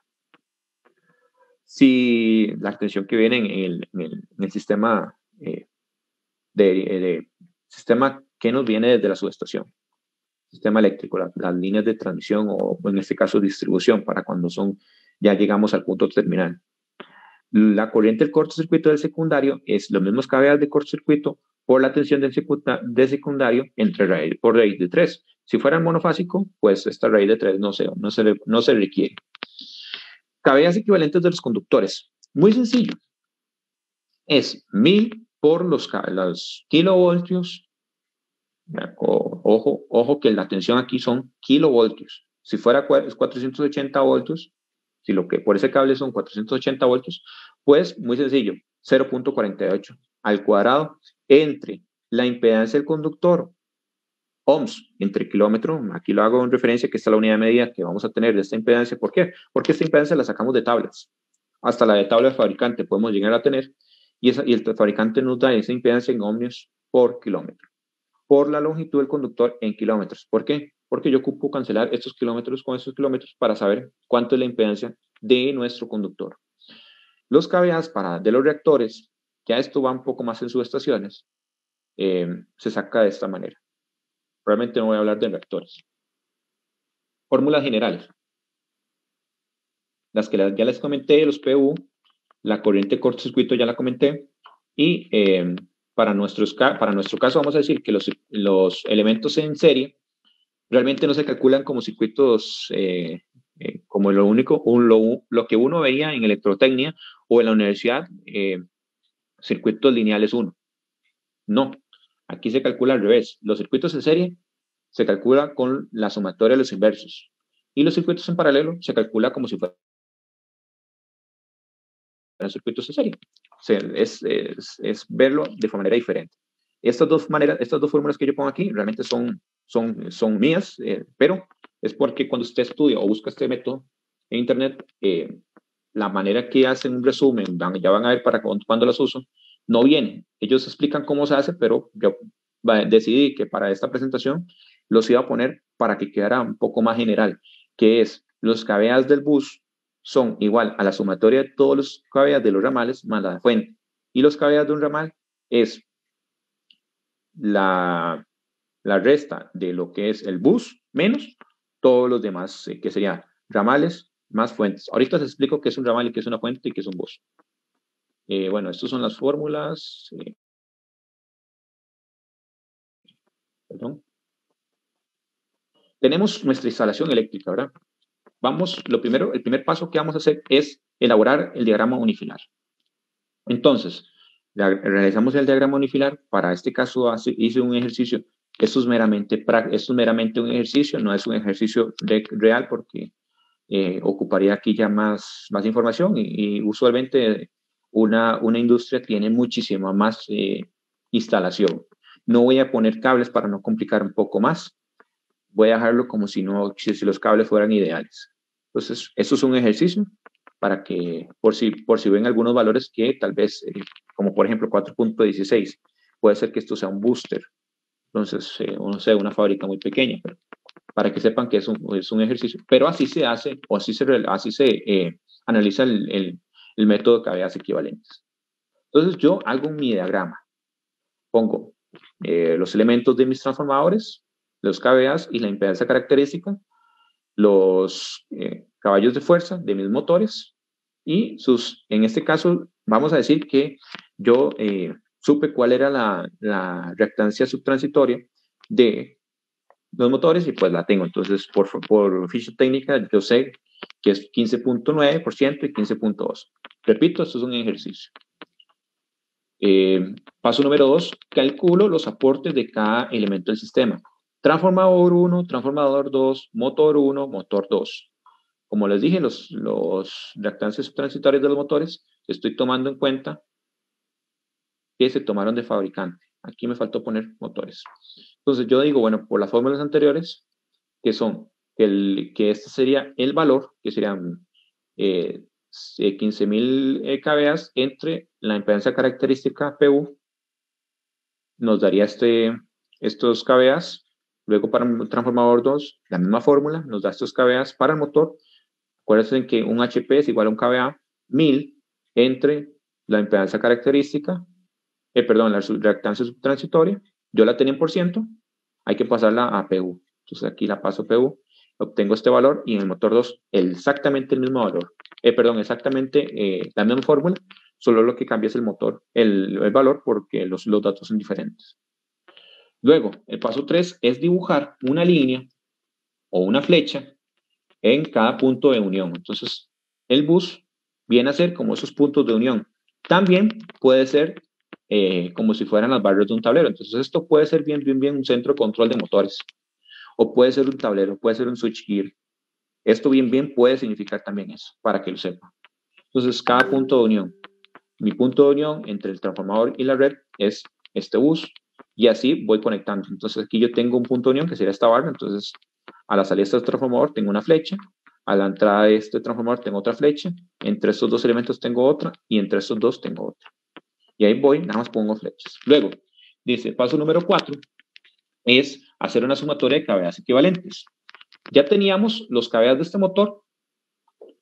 Si la tensión que viene en el sistema sistema que nos viene desde la subestación, sistema eléctrico, las líneas de transmisión o en este caso distribución para cuando ya llegamos al punto terminal. La corriente del cortocircuito del secundario es los mismos kVA de cortocircuito por la tensión del secundario por raíz de 3. Si fuera monofásico, pues esta raíz de 3 no se requiere. kVA equivalentes de los conductores. Muy sencillo. Es 1000 por los kilovoltios. Ojo que la tensión aquí son kilovoltios. Si fuera 480 voltios, si lo que por ese cable son 480 voltios, pues muy sencillo, 0.48 al cuadrado entre la impedancia del conductor, ohms entre kilómetro, aquí lo hago en referencia que esta es la unidad de medida que vamos a tener de esta impedancia. ¿Por qué? Porque esta impedancia la sacamos de tablas. Hasta la de tabla de fabricante podemos llegar a tener y el fabricante nos da esa impedancia en ohmios por kilómetro, por la longitud del conductor en kilómetros. ¿Por qué? Porque yo ocupo cancelar estos kilómetros con estos kilómetros para saber cuánto es la impedancia de nuestro conductor. Los kVAs de los reactores, ya esto va un poco más en subestaciones, se saca de esta manera. Realmente no voy a hablar de reactores. Fórmulas generales. Las que ya les comenté, los PU, la corriente cortocircuito ya la comenté, y para nuestro caso vamos a decir que los elementos en serie realmente no se calculan como circuitos como lo que uno veía en electrotecnia o en la universidad, circuitos lineales 1. No, aquí se calcula al revés. Los circuitos en serie se calcula con la sumatoria de los inversos, y los circuitos en paralelo se calcula como si fueran circuitos en serie. O sea, es verlo de manera diferente. Estas dos fórmulas que yo pongo aquí realmente son mías, pero es porque cuando usted estudia o busca este método en internet, la manera que hacen un resumen, ya van a ver para cuando las uso, no viene. Ellos explican cómo se hace, pero yo decidí que para esta presentación los iba a poner para que quedara un poco más general, que es los kVA del bus son igual a la sumatoria de todos los kVA de los ramales más la fuente. Y los kVA de un ramal es la resta de lo que es el bus menos todos los demás, que serían ramales más fuentes. Ahorita les explico qué es un ramal y qué es una fuente y qué es un bus. Bueno, estas son las fórmulas. Perdón. Tenemos nuestra instalación eléctrica, ¿verdad? El primer paso que vamos a hacer es elaborar el diagrama unifilar. Entonces, realizamos el diagrama unifilar. Para este caso hice un ejercicio. Esto es meramente un ejercicio, no es un ejercicio real porque ocuparía aquí ya más información y usualmente una industria tiene muchísima más instalación. No voy a poner cables para no complicar un poco más. Voy a dejarlo como si los cables fueran ideales. Entonces, eso es un ejercicio para que, por si ven algunos valores que tal vez, como por ejemplo 4.16, puede ser que esto sea un booster. Entonces, no sé, una fábrica muy pequeña, pero para que sepan que es un ejercicio. Pero así se hace, o así se analiza el método de kVA equivalentes. Entonces, yo hago mi diagrama. Pongo los elementos de mis transformadores, los kVA y la impedancia característica, los caballos de fuerza de mis motores y en este caso, vamos a decir que yo supe cuál era la reactancia subtransitoria de los motores y pues la tengo. Entonces, por ficha técnica, yo sé que es 15.9% y 15.2%. Repito, esto es un ejercicio. Paso número 2, calculo los aportes de cada elemento del sistema. Transformador 1, transformador 2, motor 1, motor 2. Como les dije, los reactancias subtransitorias de los motores, estoy tomando en cuenta que se tomaron de fabricante. Aquí me faltó poner motores. Entonces yo digo, bueno, por las fórmulas anteriores, que son que este sería el valor, que serían 15.000 kVA entre la impedancia característica PU, nos daría estos kVA. Luego para el transformador 2, la misma fórmula, nos da estos kVA para el motor. Acuérdense que un HP es igual a un kVA 1000 entre la impedancia característica, la reactancia subtransitoria. Yo la tenía en %, hay que pasarla a PU. Entonces aquí la paso a PU, obtengo este valor y en el motor 2 exactamente el mismo valor. Exactamente la misma fórmula, solo lo que cambia es el motor, el valor, porque los datos son diferentes. Luego, el paso 3 es dibujar una línea o una flecha en cada punto de unión. Entonces, el bus viene a ser como esos puntos de unión. También puede ser como si fueran las barras de un tablero. Entonces, esto puede ser bien un centro de control de motores. O puede ser un tablero, puede ser un switchgear. Esto bien puede significar también eso, para que lo sepa. Entonces, cada punto de unión. Mi punto de unión entre el transformador y la red es este bus. Y así voy conectando. Entonces, aquí yo tengo un punto de unión que sería esta barra. Entonces, a la salida de este transformador tengo una flecha. A la entrada de este transformador tengo otra flecha. Entre estos dos elementos tengo otra. Y entre estos dos tengo otra. Y ahí voy, nada más pongo flechas. Luego, dice, paso número 4 es hacer una sumatoria de kVA equivalentes. Ya teníamos los kVA de este motor.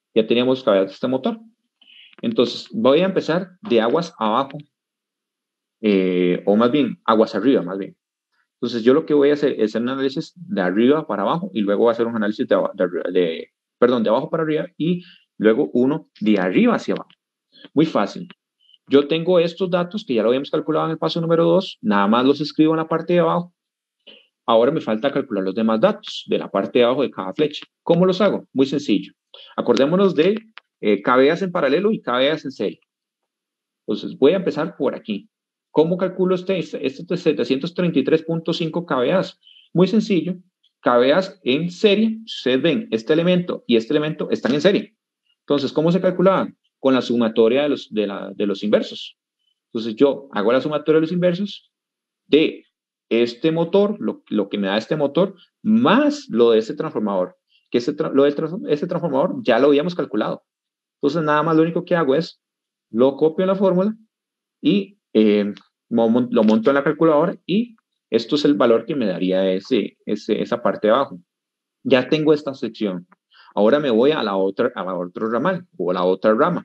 Entonces, voy a empezar de aguas abajo o más bien, aguas arriba, más bien. Entonces, yo lo que voy a hacer es hacer un análisis de arriba para abajo y luego voy a hacer un análisis de abajo para arriba y luego uno de arriba hacia abajo. Muy fácil. Yo tengo estos datos que ya lo habíamos calculado en el paso número 2, nada más los escribo en la parte de abajo. Ahora me falta calcular los demás datos de la parte de abajo de cada flecha. ¿Cómo los hago? Muy sencillo. Acordémonos de cabeas en paralelo y cabeas en serie. Entonces, voy a empezar por aquí. ¿Cómo calculo este 733.5 kVA? Muy sencillo. KVA en serie, ustedes ven, este elemento y este elemento están en serie. Entonces, ¿cómo se calculaban? Con la sumatoria de los inversos. Entonces, yo hago la sumatoria de los inversos de este motor, lo que me da este motor, más lo de este transformador. Que lo de este transformador ya lo habíamos calculado. Entonces, nada más lo único que hago es lo copio en la fórmula y lo monto en la calculadora y esto es el valor que me daría esa parte de abajo. Ya tengo esta sección. Ahora me voy a la otra ramal o a la otra rama.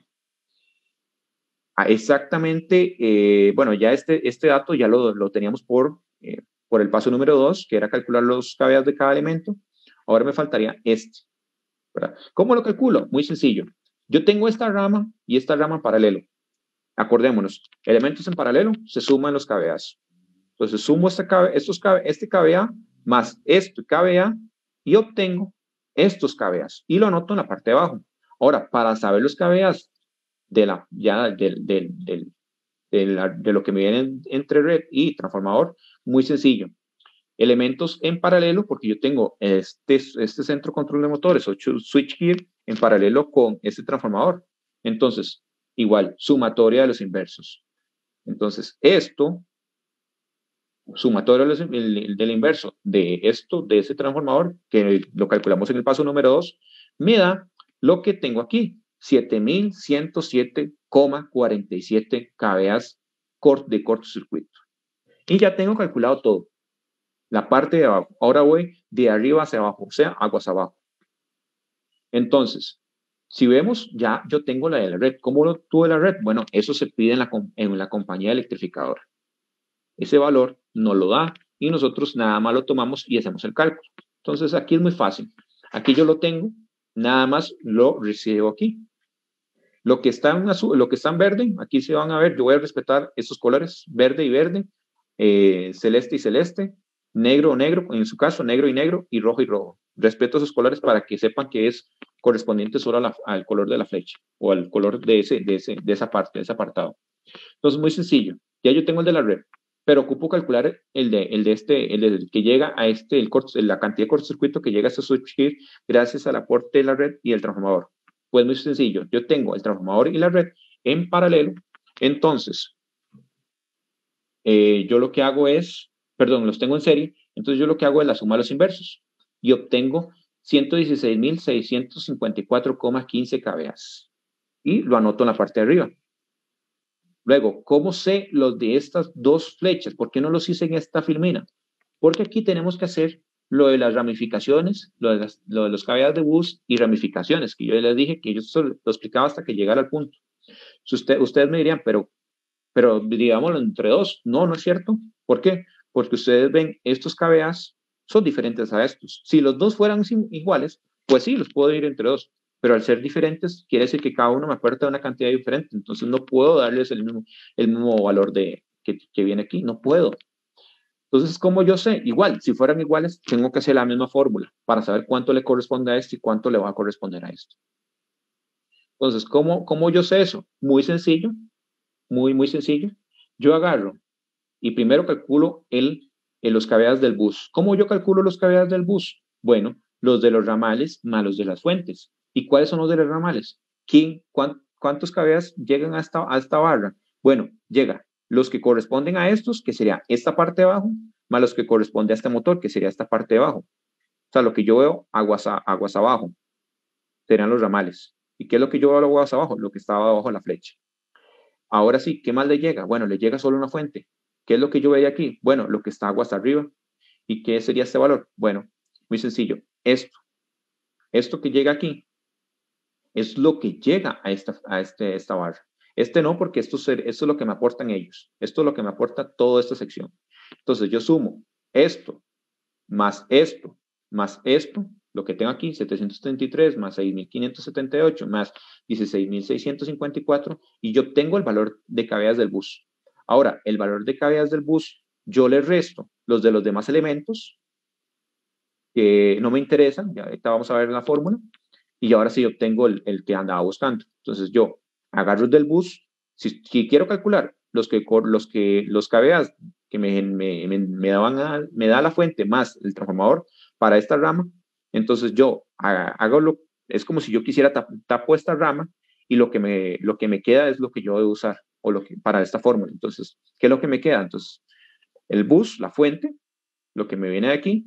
Exactamente, bueno, ya este dato ya lo teníamos por el paso número 2, que era calcular los kVA de cada elemento. Ahora me faltaría este, ¿verdad? ¿Cómo lo calculo? Muy sencillo. Yo tengo esta rama y esta rama en paralelo. Acordémonos, elementos en paralelo se suman los kVA. Entonces sumo este kVA más este kVA y obtengo estos kVA y lo anoto en la parte de abajo. Ahora, para saber los kVA de lo que me viene entre red y transformador, muy sencillo. Elementos en paralelo, porque yo tengo este centro control de motores o switchgear en paralelo con este transformador. Entonces, igual, sumatoria de los inversos. Entonces, esto, sumatoria del inverso de esto, de ese transformador, que lo calculamos en el paso número 2, me da lo que tengo aquí, 7107,47 kVA de cortocircuito. Y ya tengo calculado todo. La parte de abajo. Ahora voy de arriba hacia abajo, o sea, aguas abajo. Entonces, si vemos, ya yo tengo la de la red. ¿Cómo lo tuve la red? Bueno, eso se pide en la compañía electrificadora. Ese valor nos lo da y nosotros nada más lo tomamos y hacemos el cálculo. Entonces, aquí es muy fácil. Aquí yo lo tengo, nada más lo recibo aquí. Lo que está en azul, lo que está en verde, aquí se van a ver, yo voy a respetar estos colores, verde y verde, celeste y celeste, negro o negro, en su caso, negro y negro, y rojo y rojo. Respeto esos colores para que sepan que es correspondiente solo al color de la flecha o al color de esa parte, de ese apartado. Entonces, muy sencillo. Ya yo tengo el de la red, pero ocupo calcular el que llega a la cantidad de cortocircuito que llega a este switchgear gracias al aporte de la red y el transformador. Pues muy sencillo. Yo tengo el transformador y la red en paralelo. Entonces, yo lo que hago es, perdón, los tengo en serie. Entonces, yo lo que hago es la suma de los inversos y obtengo 116.654,15 kVA. Y lo anoto en la parte de arriba. Luego, ¿cómo sé los de estas dos flechas? ¿Por qué no los hice en esta filmina? Porque aquí tenemos que hacer lo de las ramificaciones, lo de los kVA de bus y ramificaciones, que yo les dije que yo lo explicaba hasta que llegara al punto. Si ustedes me dirían, pero digámoslo entre dos. No, no es cierto. ¿Por qué? Porque ustedes ven, estos kVAs son diferentes a estos. Si los dos fueran iguales, pues sí, los puedo ir entre dos. Pero al ser diferentes, quiere decir que cada uno me aporta una cantidad diferente. Entonces no puedo darles el mismo valor que viene aquí. No puedo. Entonces, ¿cómo yo sé? Igual, si fueran iguales, tengo que hacer la misma fórmula para saber cuánto le corresponde a esto y cuánto le va a corresponder a esto. Entonces, ¿cómo yo sé eso? Muy sencillo, muy sencillo. Yo agarro y primero calculo los kVA del bus. ¿Cómo yo calculo los kVA del bus? Bueno, los de los ramales más los de las fuentes. ¿Y cuáles son los de los ramales? ¿Cuántos kVA llegan a esta barra? Bueno, llega los que corresponden a estos, que sería esta parte de abajo, más los que corresponden a este motor, que sería esta parte de abajo. O sea, lo que yo veo, aguas abajo, serían los ramales. ¿Y qué es lo que yo veo aguas abajo? Lo que estaba abajo de la flecha. Ahora sí, ¿qué más le llega? Bueno, le llega solo una fuente. ¿Qué es lo que yo veía aquí? Bueno, lo que está aguas arriba. ¿Y qué sería este valor? Bueno, muy sencillo. Esto que llega aquí es lo que llega a esta barra. Este no, porque esto es lo que me aportan ellos. Esto es lo que me aporta toda esta sección. Entonces yo sumo esto, más esto, más esto, lo que tengo aquí, 733 más 6.578 más 16.654, y yo obtengo el valor de cavidades del bus. Ahora, el valor de cavidades del bus, yo le resto los de los demás elementos que no me interesan, ya ahorita vamos a ver la fórmula, y ahora sí obtengo el que andaba buscando. Entonces yo agarro del bus, si quiero calcular los caveas que me da la fuente más el transformador para esta rama, entonces yo es como si yo quisiera tapo esta rama y lo que me queda es lo que yo debo usar para esta fórmula. Entonces, ¿qué es lo que me queda? Entonces, el bus, la fuente, lo que me viene de aquí,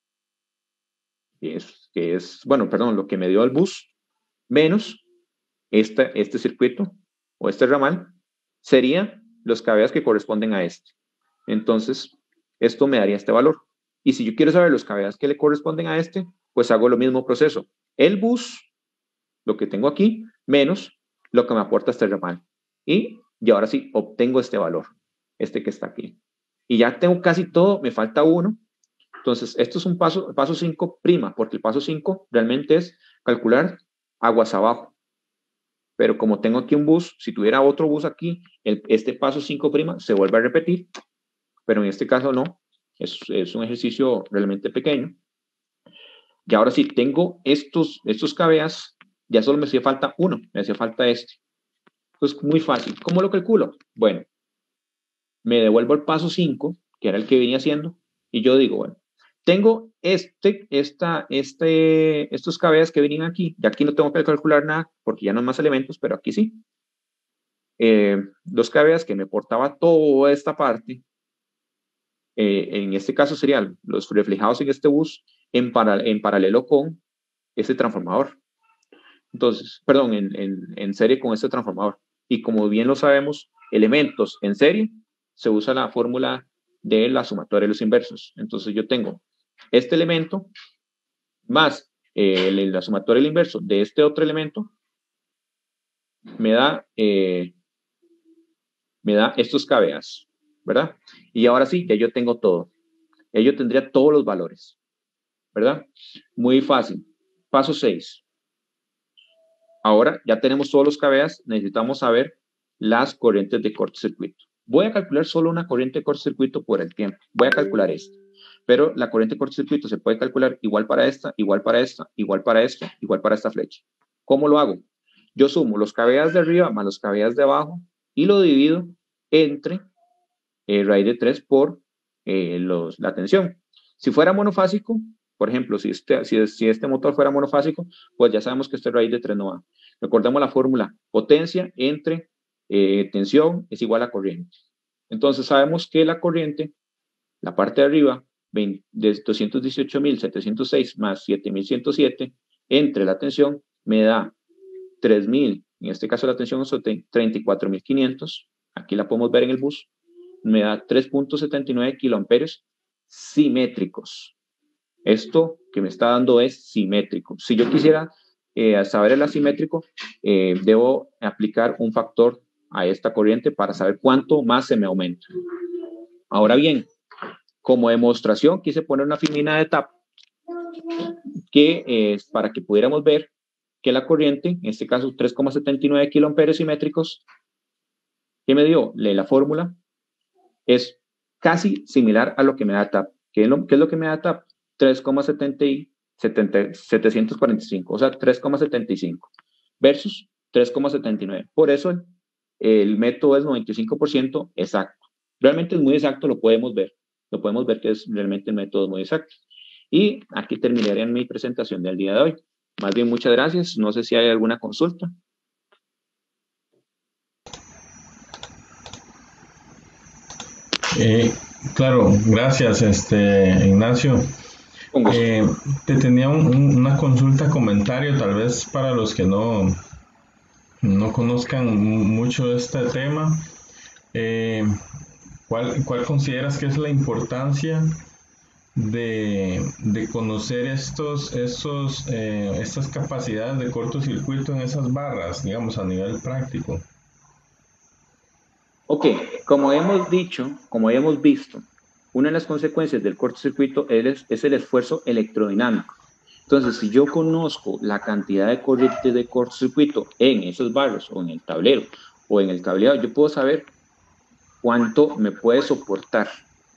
bueno, perdón, lo que me dio el bus, menos este circuito o este ramal, sería los caveas que corresponden a este. Entonces, esto me daría este valor. Y si yo quiero saber los caveas que le corresponden a este, pues hago lo mismo proceso. El bus, lo que tengo aquí, menos lo que me aporta este ramal. Y ahora sí, obtengo este valor, este que está aquí. Y ya tengo casi todo, me falta uno. Entonces, esto es un paso 5 prima, porque el paso 5 realmente es calcular aguas abajo. Pero como tengo aquí un bus, si tuviera otro bus aquí, este paso 5' se vuelve a repetir, pero en este caso no, es un ejercicio realmente pequeño. Y ahora sí, tengo estos caveas, ya solo me hacía falta uno, me hacía falta este. Entonces, muy fácil. ¿Cómo lo calculo? Bueno, me devuelvo el paso 5, que era el que venía haciendo, y yo digo, bueno, tengo estos caveas que venían aquí, y aquí no tengo que calcular nada, porque ya no hay más elementos, pero aquí sí. Los caveas que me portaba toda esta parte, en este caso serían los reflejados en este bus en paralelo con este transformador. Entonces, perdón, en serie con este transformador. Y como bien lo sabemos, elementos en serie se usa la fórmula de la sumatoria de los inversos. Entonces yo tengo este elemento más la sumatoria del inverso de este otro elemento me da estos caveas, ¿verdad? Y ahora sí, ya yo tengo todo. Ya yo tendría todos los valores, ¿verdad? Muy fácil. Paso 6. Ahora ya tenemos todos los caveas, necesitamos saber las corrientes de cortocircuito. Voy a calcular solo una corriente de cortocircuito por el tiempo. Voy a calcular esta. Pero la corriente de cortocircuito se puede calcular igual para esta, igual para esta, igual para esta, igual para esta flecha. ¿Cómo lo hago? Yo sumo los caveas de arriba más los caveas de abajo y lo divido entre raíz de 3 por la tensión. Si fuera monofásico, por ejemplo, si este motor fuera monofásico, pues ya sabemos que este raíz de 3 no va. Recordemos la fórmula, potencia entre tensión es igual a corriente. Entonces sabemos que la corriente, la parte de arriba, de 218.706 más 7.107, entre la tensión me da 3.000, en este caso la tensión es 34.500, aquí la podemos ver en el bus, me da 3.79 kiloamperios simétricos. Esto que me está dando es simétrico. Si yo quisiera saber el asimétrico, debo aplicar un factor a esta corriente para saber cuánto más se me aumenta. Ahora bien, como demostración quise poner una filmina de TAP que es para que pudiéramos ver que la corriente, en este caso 3,79 kiloamperios simétricos, que me dio la fórmula, es casi similar a lo que me da TAP. ¿Qué es lo que me da TAP? 3,745, o sea, 3,75 versus 3,79. Por eso el método es 95% exacto. Realmente es muy exacto, lo podemos ver. Lo podemos ver que es realmente el método muy exacto. Y aquí terminaría mi presentación del día de hoy. Más bien, muchas gracias. No sé si hay alguna consulta. Claro, gracias, Ignacio. Con gusto. Te tenía una consulta, comentario, tal vez para los que no conozcan mucho este tema. ¿Cuál consideras que es la importancia de conocer estas capacidades de cortocircuito en esas barras, digamos, a nivel práctico? Ok, como hemos dicho, como hemos visto, una de las consecuencias del cortocircuito es el esfuerzo electrodinámico. Entonces, si yo conozco la cantidad de corriente de cortocircuito en esos barrios o en el tablero o en el cableado, yo puedo saber cuánto me puede soportar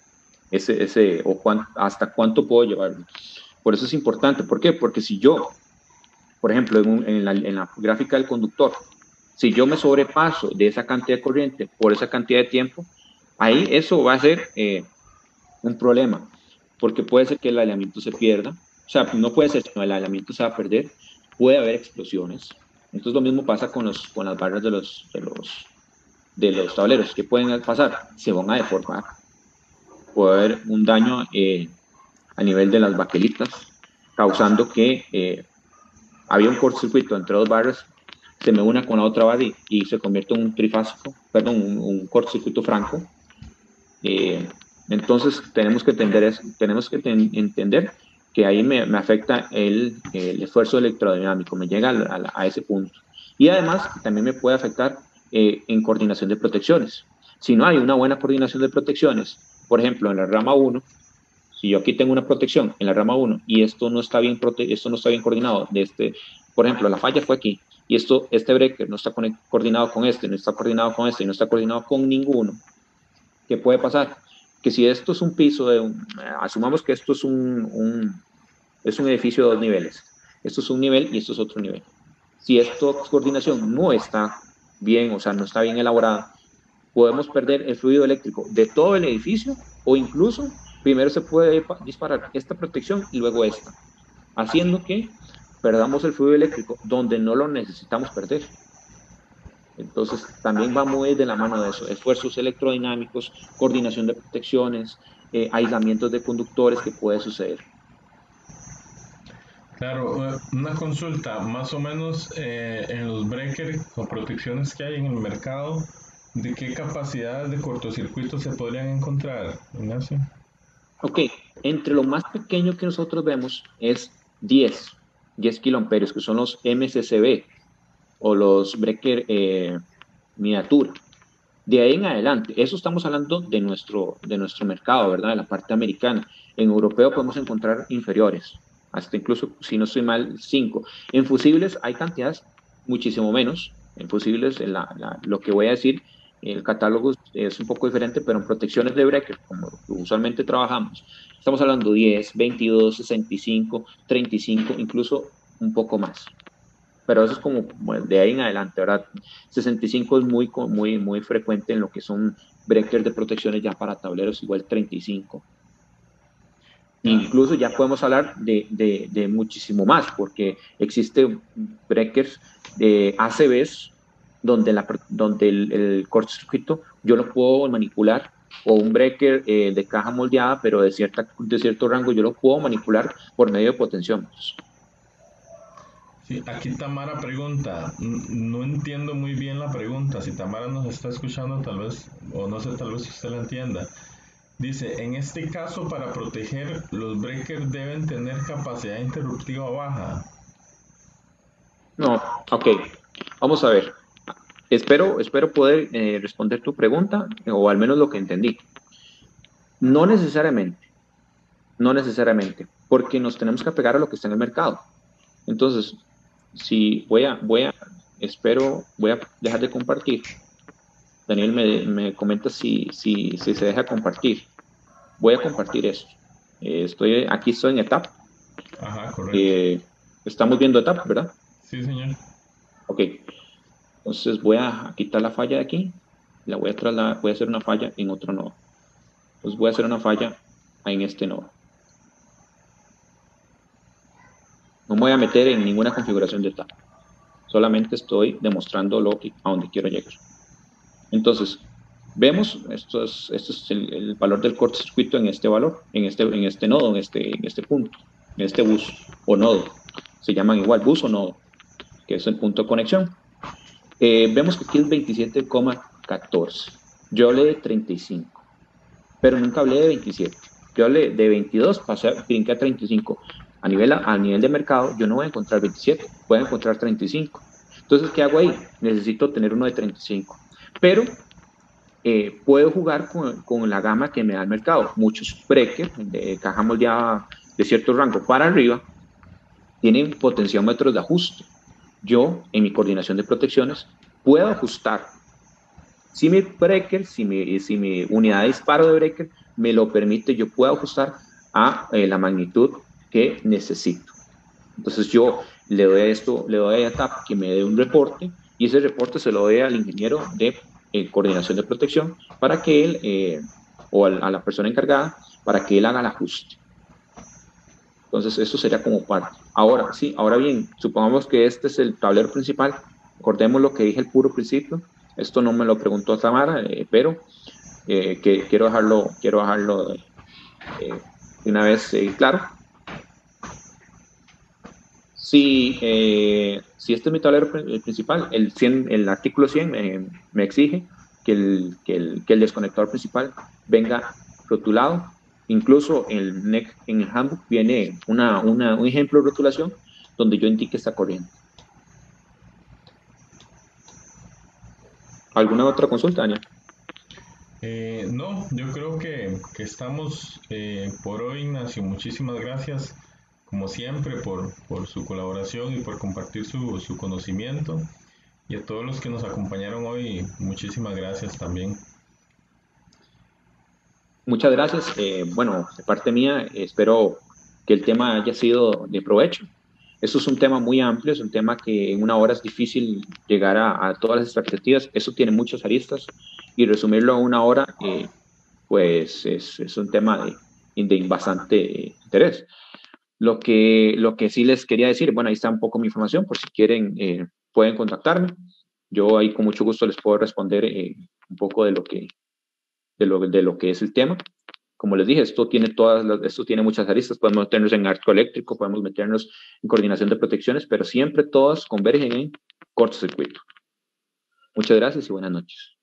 hasta cuánto puedo llevarlo. Por eso es importante. ¿Por qué? Porque si yo, por ejemplo, en la gráfica del conductor, si yo me sobrepaso de esa cantidad de corriente por esa cantidad de tiempo, ahí eso va a ser un problema, porque puede ser que el aislamiento se pierda, o sea, no puede ser, sino el aislamiento se va a perder, puede haber explosiones. Entonces lo mismo pasa con las barras de los tableros. ¿Qué pueden pasar? Se van a deformar, puede haber un daño a nivel de las baquelitas, causando que había un cortocircuito entre dos barras, se me una con la otra barra y se convierte en un trifásico, perdón, un cortocircuito franco. Entonces tenemos que entender que ahí me afecta el esfuerzo electrodinámico, me llega a ese punto. Y además también me puede afectar en coordinación de protecciones. Si no hay una buena coordinación de protecciones, por ejemplo, en la rama 1, si yo aquí tengo una protección en la rama 1 y esto no está bien coordinado, por ejemplo, la falla fue aquí y este breaker no está coordinado con este, no está coordinado con este, no está coordinado con ninguno, ¿qué puede pasar? Que si esto es un piso asumamos que esto es es un edificio de dos niveles, esto es un nivel y esto es otro nivel. Si esta coordinación no está bien, o sea, no está bien elaborada, podemos perder el fluido eléctrico de todo el edificio o incluso primero se puede disparar esta protección y luego esta, haciendo que perdamos el fluido eléctrico donde no lo necesitamos perder. Entonces, también va muy de la mano de eso, esfuerzos electrodinámicos, coordinación de protecciones, aislamientos de conductores que puede suceder. Claro, una consulta, más o menos en los breakers o protecciones que hay en el mercado, ¿de qué capacidades de cortocircuito se podrían encontrar, Ignacio? Ok, entre lo más pequeño que nosotros vemos es 10 kiloamperios, que son los MCCB o los breaker miniatura. De ahí en adelante, eso estamos hablando de nuestro mercado, ¿verdad? De la parte americana. En europeo podemos encontrar inferiores, hasta incluso, si no estoy mal, 5. En fusibles hay cantidades muchísimo menos. En fusibles, lo que voy a decir, el catálogo es un poco diferente, pero en protecciones de breaker, como usualmente trabajamos, estamos hablando 10, 22, 65, 35, incluso un poco más, pero eso es como de ahí en adelante, ¿verdad? 65 es muy frecuente en lo que son breakers de protecciones ya para tableros, igual 35. Ah, Incluso ya podemos hablar de muchísimo más, porque existen breakers de ACBs donde el cortocircuito yo lo puedo manipular, o un breaker de caja moldeada, pero de cierto rango yo lo puedo manipular por medio de potenciómetros. sí, aquí Tamara pregunta, no entiendo muy bien la pregunta, si Tamara nos está escuchando tal vez, o no sé, tal vez usted la entienda. Dice, en este caso para proteger, los breakers deben tener capacidad interruptiva baja. No, ok, vamos a ver. Espero poder responder tu pregunta, o al menos lo que entendí. No necesariamente, no necesariamente, porque nos tenemos que apegar a lo que está en el mercado. Entonces, si voy a dejar de compartir. Daniel me comenta si se deja compartir. Voy a compartir eso. Aquí estoy en ETAP. Ajá, correcto. Eh, estamos viendo ETAP, ¿verdad? Sí, señor. Ok. Entonces voy a quitar la falla de aquí. Voy a hacer una falla en otro nodo. Entonces voy a hacer una falla en este nodo. No me voy a meter en ninguna configuración de etapa. Solamente estoy demostrando a donde quiero llegar. Entonces, vemos, esto es el valor del cortocircuito en este valor, en este nodo, en este punto, en este bus o nodo. Se llaman igual bus o nodo, que es el punto de conexión. Vemos que aquí es 27,14. Yo hablé de 35, pero nunca hablé de 27. Yo hablé de 22, brinqué a 35. A nivel de mercado, yo no voy a encontrar 27, voy a encontrar 35. Entonces, ¿qué hago ahí? Necesito tener uno de 35. Pero puedo jugar con la gama que me da el mercado. Muchos breakers de caja moldeada de cierto rango para arriba tienen potenciómetros de ajuste. Yo, en mi coordinación de protecciones, puedo ajustar. Si mi breaker, si mi unidad de disparo de breaker me lo permite, yo puedo ajustar a la magnitud que necesito. Entonces yo le doy a esto, le doy a TAP que me dé un reporte y ese reporte se lo doy al ingeniero de coordinación de protección para que él, o a la persona encargada, para que él haga el ajuste. Entonces eso sería como parte. Ahora, sí, ahora bien, supongamos que este es el tablero principal. Recordemos lo que dije al puro principio. Esto no me lo preguntó Tamara, pero que quiero dejarlo una vez claro. Si este es mi tablero principal, el artículo 100 me exige que el desconectador principal venga rotulado. Incluso en el handbook viene un ejemplo de rotulación donde yo indique esta corriente. ¿Alguna otra consulta, Daniel? No, yo creo que estamos por hoy, Ignacio. Muchísimas gracias, como siempre, por su colaboración y por compartir su conocimiento. Y a todos los que nos acompañaron hoy, muchísimas gracias también. Muchas gracias. Bueno, de parte mía, espero que el tema haya sido de provecho. Esto es un tema muy amplio, es un tema que en una hora es difícil llegar a todas las expectativas. Eso tiene muchas aristas y resumirlo a una hora, pues es un tema de bastante interés. Lo que sí les quería decir, bueno, ahí está un poco mi información, por si quieren, pueden contactarme. Yo ahí con mucho gusto les puedo responder un poco de lo que es el tema. Como les dije, esto tiene muchas aristas. Podemos meternos en arco eléctrico, podemos meternos en coordinación de protecciones, pero siempre todas convergen en cortocircuito. Muchas gracias y buenas noches.